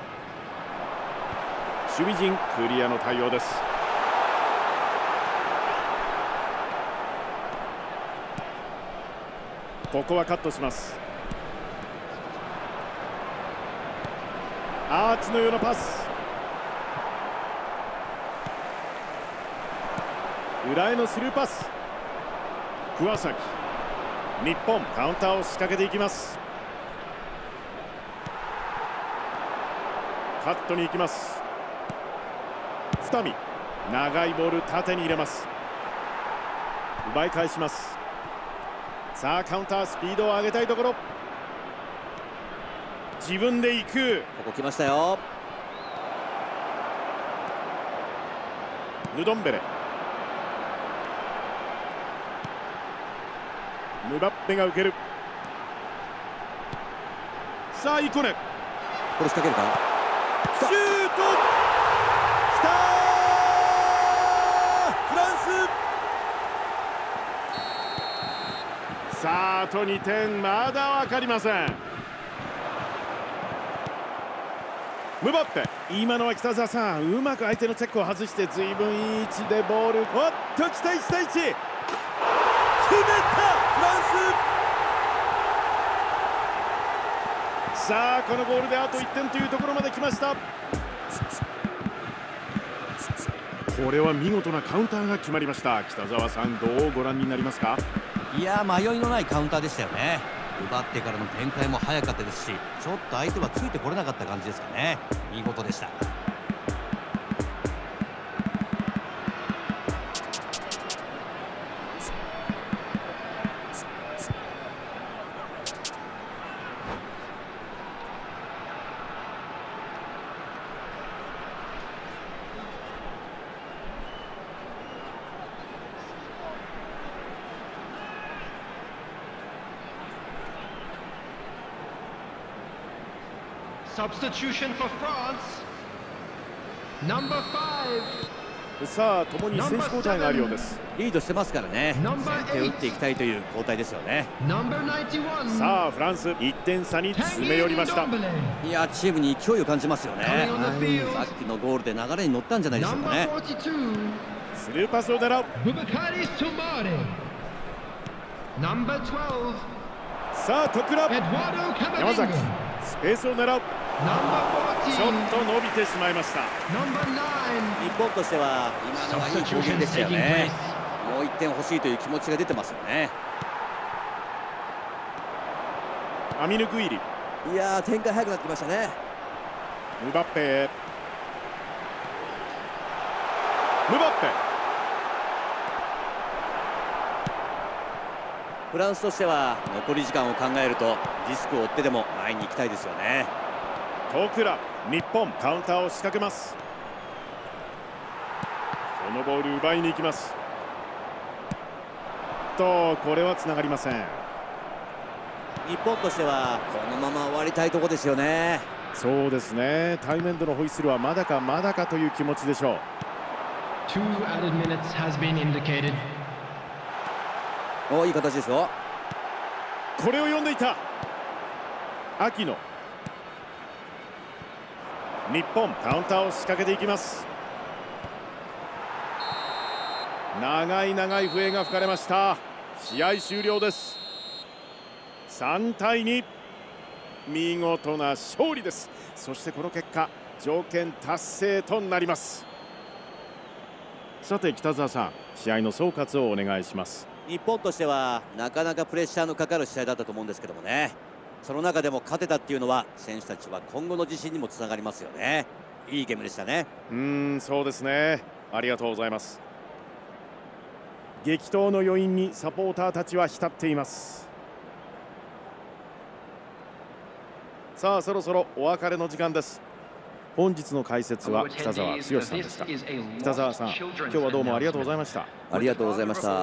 守備陣クリアの対応です。ここはカットします。アーチのようなパス、裏へのスルーパス、桑崎。日本カウンターを仕掛けていきます。カットに行きます。二見、長いボール縦に入れます。奪い返します。さあカウンタースピードを上げたいところ。自分で行く。 ここ来ましたよ。 ヌドンベレ、ムバッペが受ける。さあイコネ、 これ仕掛けるか。 シュート、きたーフランス。さああと2点、まだ分かりません。ムバッペ、今のは北澤さん、うまく相手のチェックを外して随分いい位置でボール、おっと来た、1対1、決めたフランス。さあこのゴールであと1点というところまで来ました。これは見事なカウンターが決まりました。北澤さん、どうご覧になりますか。 いや迷いのないカウンターでしたよね。奪ってからの展開も早かったですし、ちょっと相手はついてこれなかった感じですかね。見事でした。 Substitution for France. Number 5. さあ共に選手交代があるようです。 リードしてますからね。先手を打っていきたいという交代ですよね。 さあフランス1点差に詰め寄りました。 いやチームに勢いを感じますよね。さっきのゴールで流れに乗ったんじゃないでしょうかね。 スルーパスを狙う。さあ徳倉、山崎、スペースを狙う。ちょっと伸びてしまいました。 日本としては今のはいい攻撃でしたよね。もう1点欲しいという気持ちが出てますよね。 アミヌグイリ、 いやー展開早くなってきましたね。 ムバッペへ、ムバッペ。 フランスとしては残り時間を考えるとリスクを負ってでも前に行きたいですよね。 徳倉、日本カウンターを仕掛けます。このボール奪いに行きます。とこれはつながりません。 日本としてはこのまま終わりたいところですよね。 そうですね、対面でのホイッスルはまだかまだかという気持ちでしょう。 2 added minutes has been indicated. おいい形ですよ。 これを読んでいた秋野。日本カウンターを仕掛けていきます。長い長い笛が吹かれました。試合終了です。3対2、見事な勝利です。そしてこの結果条件達成となります。さて北澤さん、試合の総括をお願いします。 日本としてはなかなかプレッシャーのかかる試合だったと思うんですけどもね、その中でも勝てたっていうのは選手たちは今後の自信にもつながりますよね。いいゲームでしたね。 そうですね、ありがとうございます。激闘の余韻にサポーターたちは浸っています。さあそろそろお別れの時間です。本日の解説は北澤剛さんでした。北澤さん、今日はどうもありがとうございました。 ありがとうございました。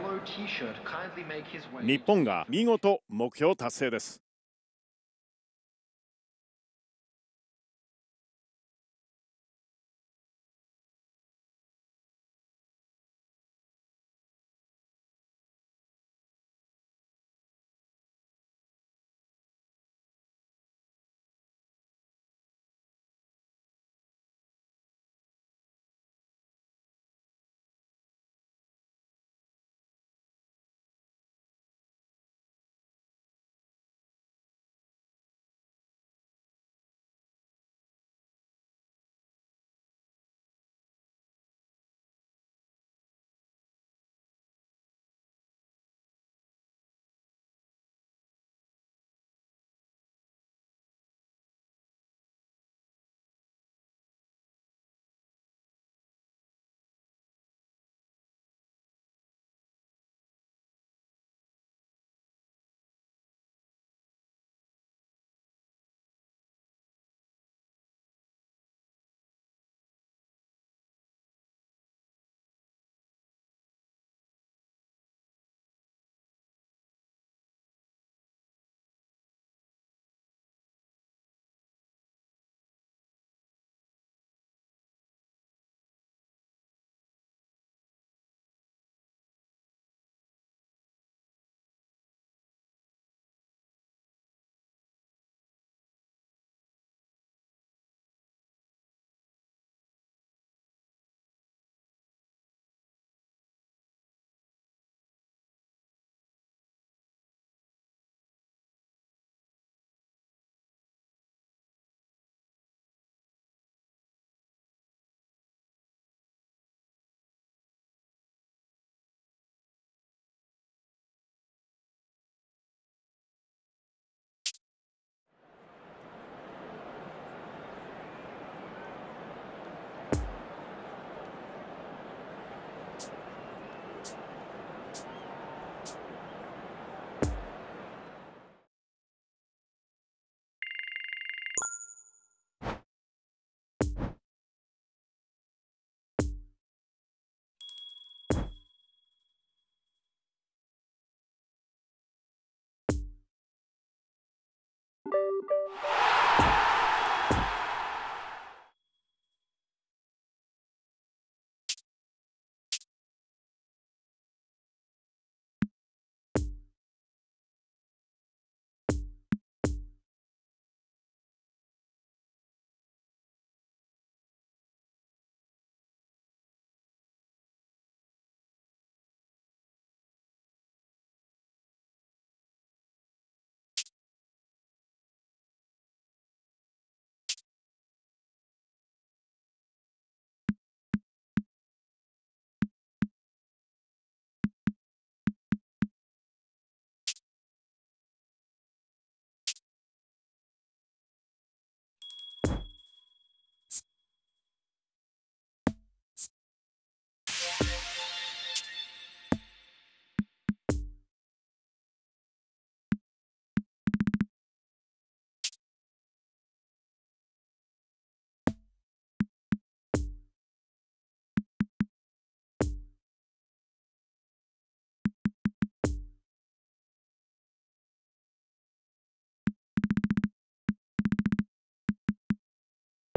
日本が見事目標達成です。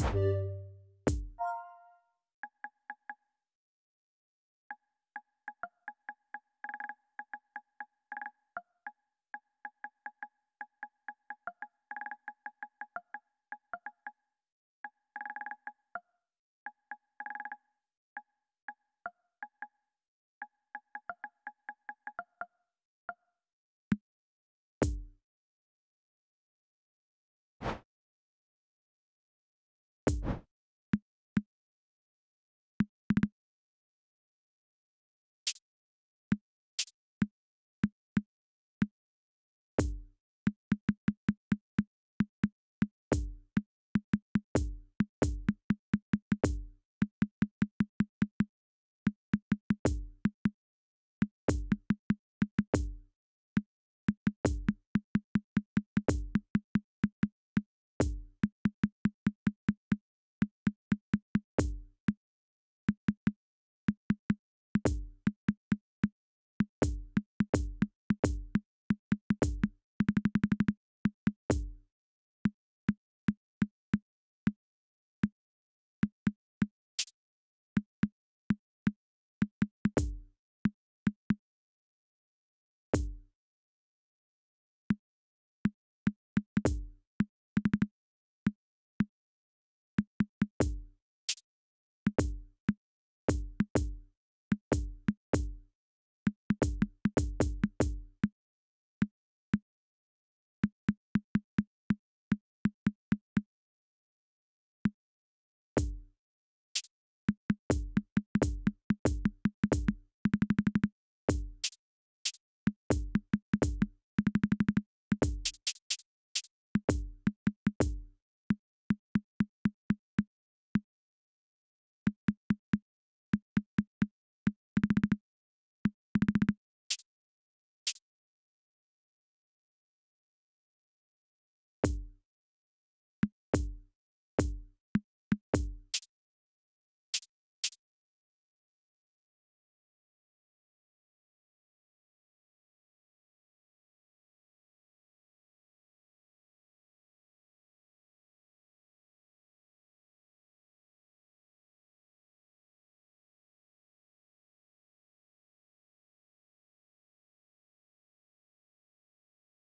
す。